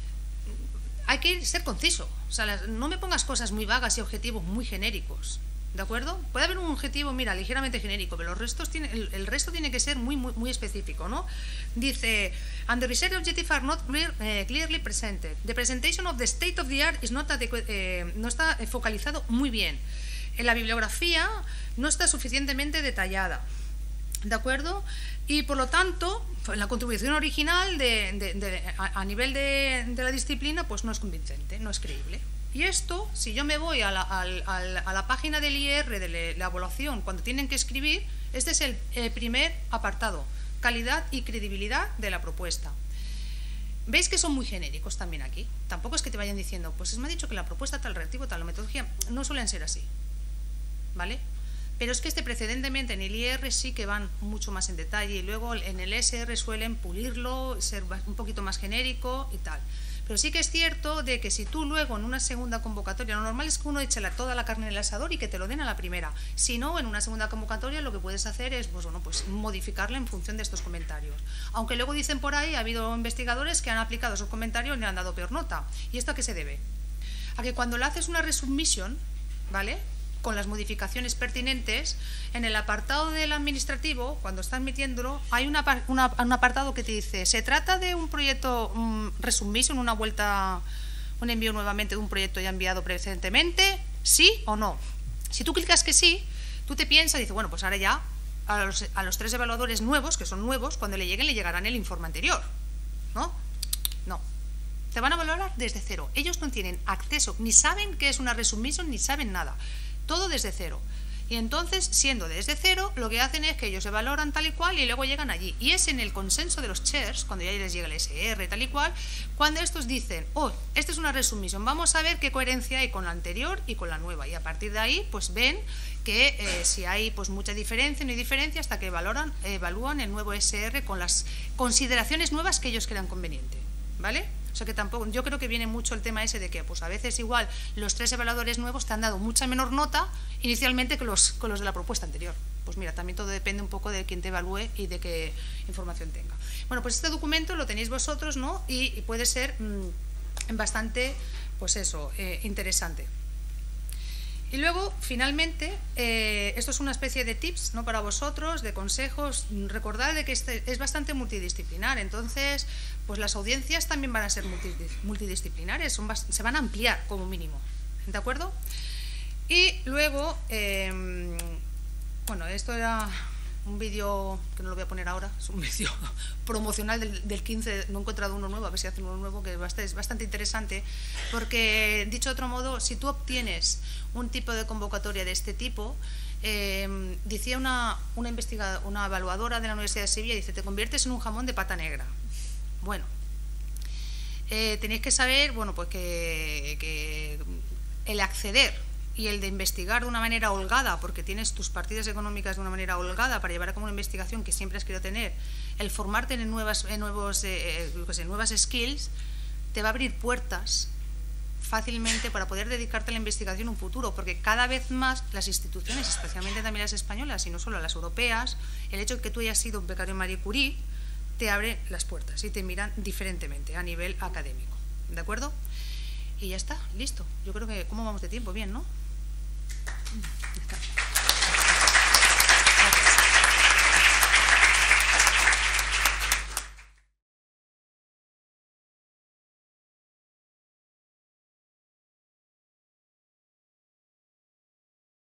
hay que ser conciso. O sea, las, no me pongas cosas muy vagas y objetivos muy genéricos. ¿De acuerdo? Puede haber un objetivo, mira, ligeramente genérico, pero los restos tiene, el, el resto tiene que ser muy, muy, muy específico, ¿no? Dice, and the research objectives are not clear, eh, clearly presented. The presentation of the state of the art is not adequate, eh, no está focalizado muy bien. En la bibliografía no está suficientemente detallada, ¿de acuerdo? Y por lo tanto, la contribución original de, de, de, a, a nivel de, de la disciplina, pues no es convincente, no es creíble. Y esto, si yo me voy a la, a, a, a la página del I R de la evaluación, cuando tienen que escribir, este es el, el primer apartado, calidad y credibilidad de la propuesta. ¿Veis que son muy genéricos también aquí? Tampoco es que te vayan diciendo, pues me ha dicho que la propuesta tal, reactivo tal, la metodología, no suelen ser así, ¿vale? Pero es que este precedentemente en el I R sí que van mucho más en detalle y luego en el S R suelen pulirlo, ser un poquito más genérico y tal. Pero sí que es cierto de que si tú luego en una segunda convocatoria, lo normal es que uno eche la, toda la carne en el asador y que te lo den a la primera. Si no, en una segunda convocatoria lo que puedes hacer es pues, bueno, pues, modificarla en función de estos comentarios. Aunque luego dicen por ahí, ha habido investigadores que han aplicado esos comentarios y le han dado peor nota. ¿Y esto a qué se debe? A que cuando le haces una resubmission, ¿vale?, con las modificaciones pertinentes, en el apartado del administrativo, cuando estás metiéndolo, hay una, una, un apartado que te dice, se trata de un proyecto um, resubmission, una vuelta, un envío nuevamente de un proyecto ya enviado precedentemente, ¿sí o no? Si tú clicas que sí, tú te piensas y dices, bueno, pues ahora ya a los, a los tres evaluadores nuevos, que son nuevos, cuando le lleguen, le llegarán el informe anterior, ¿no? No. Te van a valorar desde cero. Ellos no tienen acceso, ni saben qué es una resubmission, ni saben nada. Todo desde cero. Y entonces, siendo desde cero, lo que hacen es que ellos se valoran tal y cual y luego llegan allí. Y es en el consenso de los chairs, cuando ya les llega el S R tal y cual, cuando estos dicen, oh, esta es una resubmission, vamos a ver qué coherencia hay con la anterior y con la nueva. Y a partir de ahí, pues ven que eh, si hay pues mucha diferencia o no hay diferencia, hasta que valoran, eh, evalúan el nuevo S R con las consideraciones nuevas que ellos crean conveniente. ¿Vale? O sea que tampoco, yo creo que viene mucho el tema ese de que pues a veces igual los tres evaluadores nuevos te han dado mucha menor nota inicialmente que los, que los de la propuesta anterior. Pues mira, también todo depende un poco de quién te evalúe y de qué información tenga. Bueno, pues este documento lo tenéis vosotros, ¿no? Y, y puede ser mmm, bastante, pues eso, eh, interesante. Y luego, finalmente, eh, esto es una especie de tips, ¿no?, para vosotros, de consejos. Recordad de que este es bastante multidisciplinar, entonces, pues las audiencias también van a ser multidisciplinares, son, se van a ampliar como mínimo, ¿de acuerdo? Y luego, eh, bueno, esto era un vídeo que no lo voy a poner ahora, es un vídeo promocional del, del quince, no he encontrado uno nuevo, a ver si hacen uno nuevo, que es bastante interesante, porque, dicho de otro modo, si tú obtienes un tipo de convocatoria de este tipo, eh, decía una, una, investigadora, una evaluadora de la Universidad de Sevilla, dice, te conviertes en un jamón de pata negra. Bueno, eh, tenéis que saber, bueno, pues que, que el acceder y el de investigar de una manera holgada, porque tienes tus partidas económicas de una manera holgada para llevar a cabo una investigación que siempre has querido tener, el formarte en nuevas, en nuevos, eh, pues en nuevas skills, te va a abrir puertas fácilmente para poder dedicarte a la investigación en un futuro, porque cada vez más las instituciones, especialmente también las españolas y no solo las europeas, el hecho de que tú hayas sido un becario Marie Curie te abre las puertas y te miran diferentemente a nivel académico, ¿de acuerdo? Y ya está, listo. Yo creo que, ¿cómo vamos de tiempo? Bien, ¿no?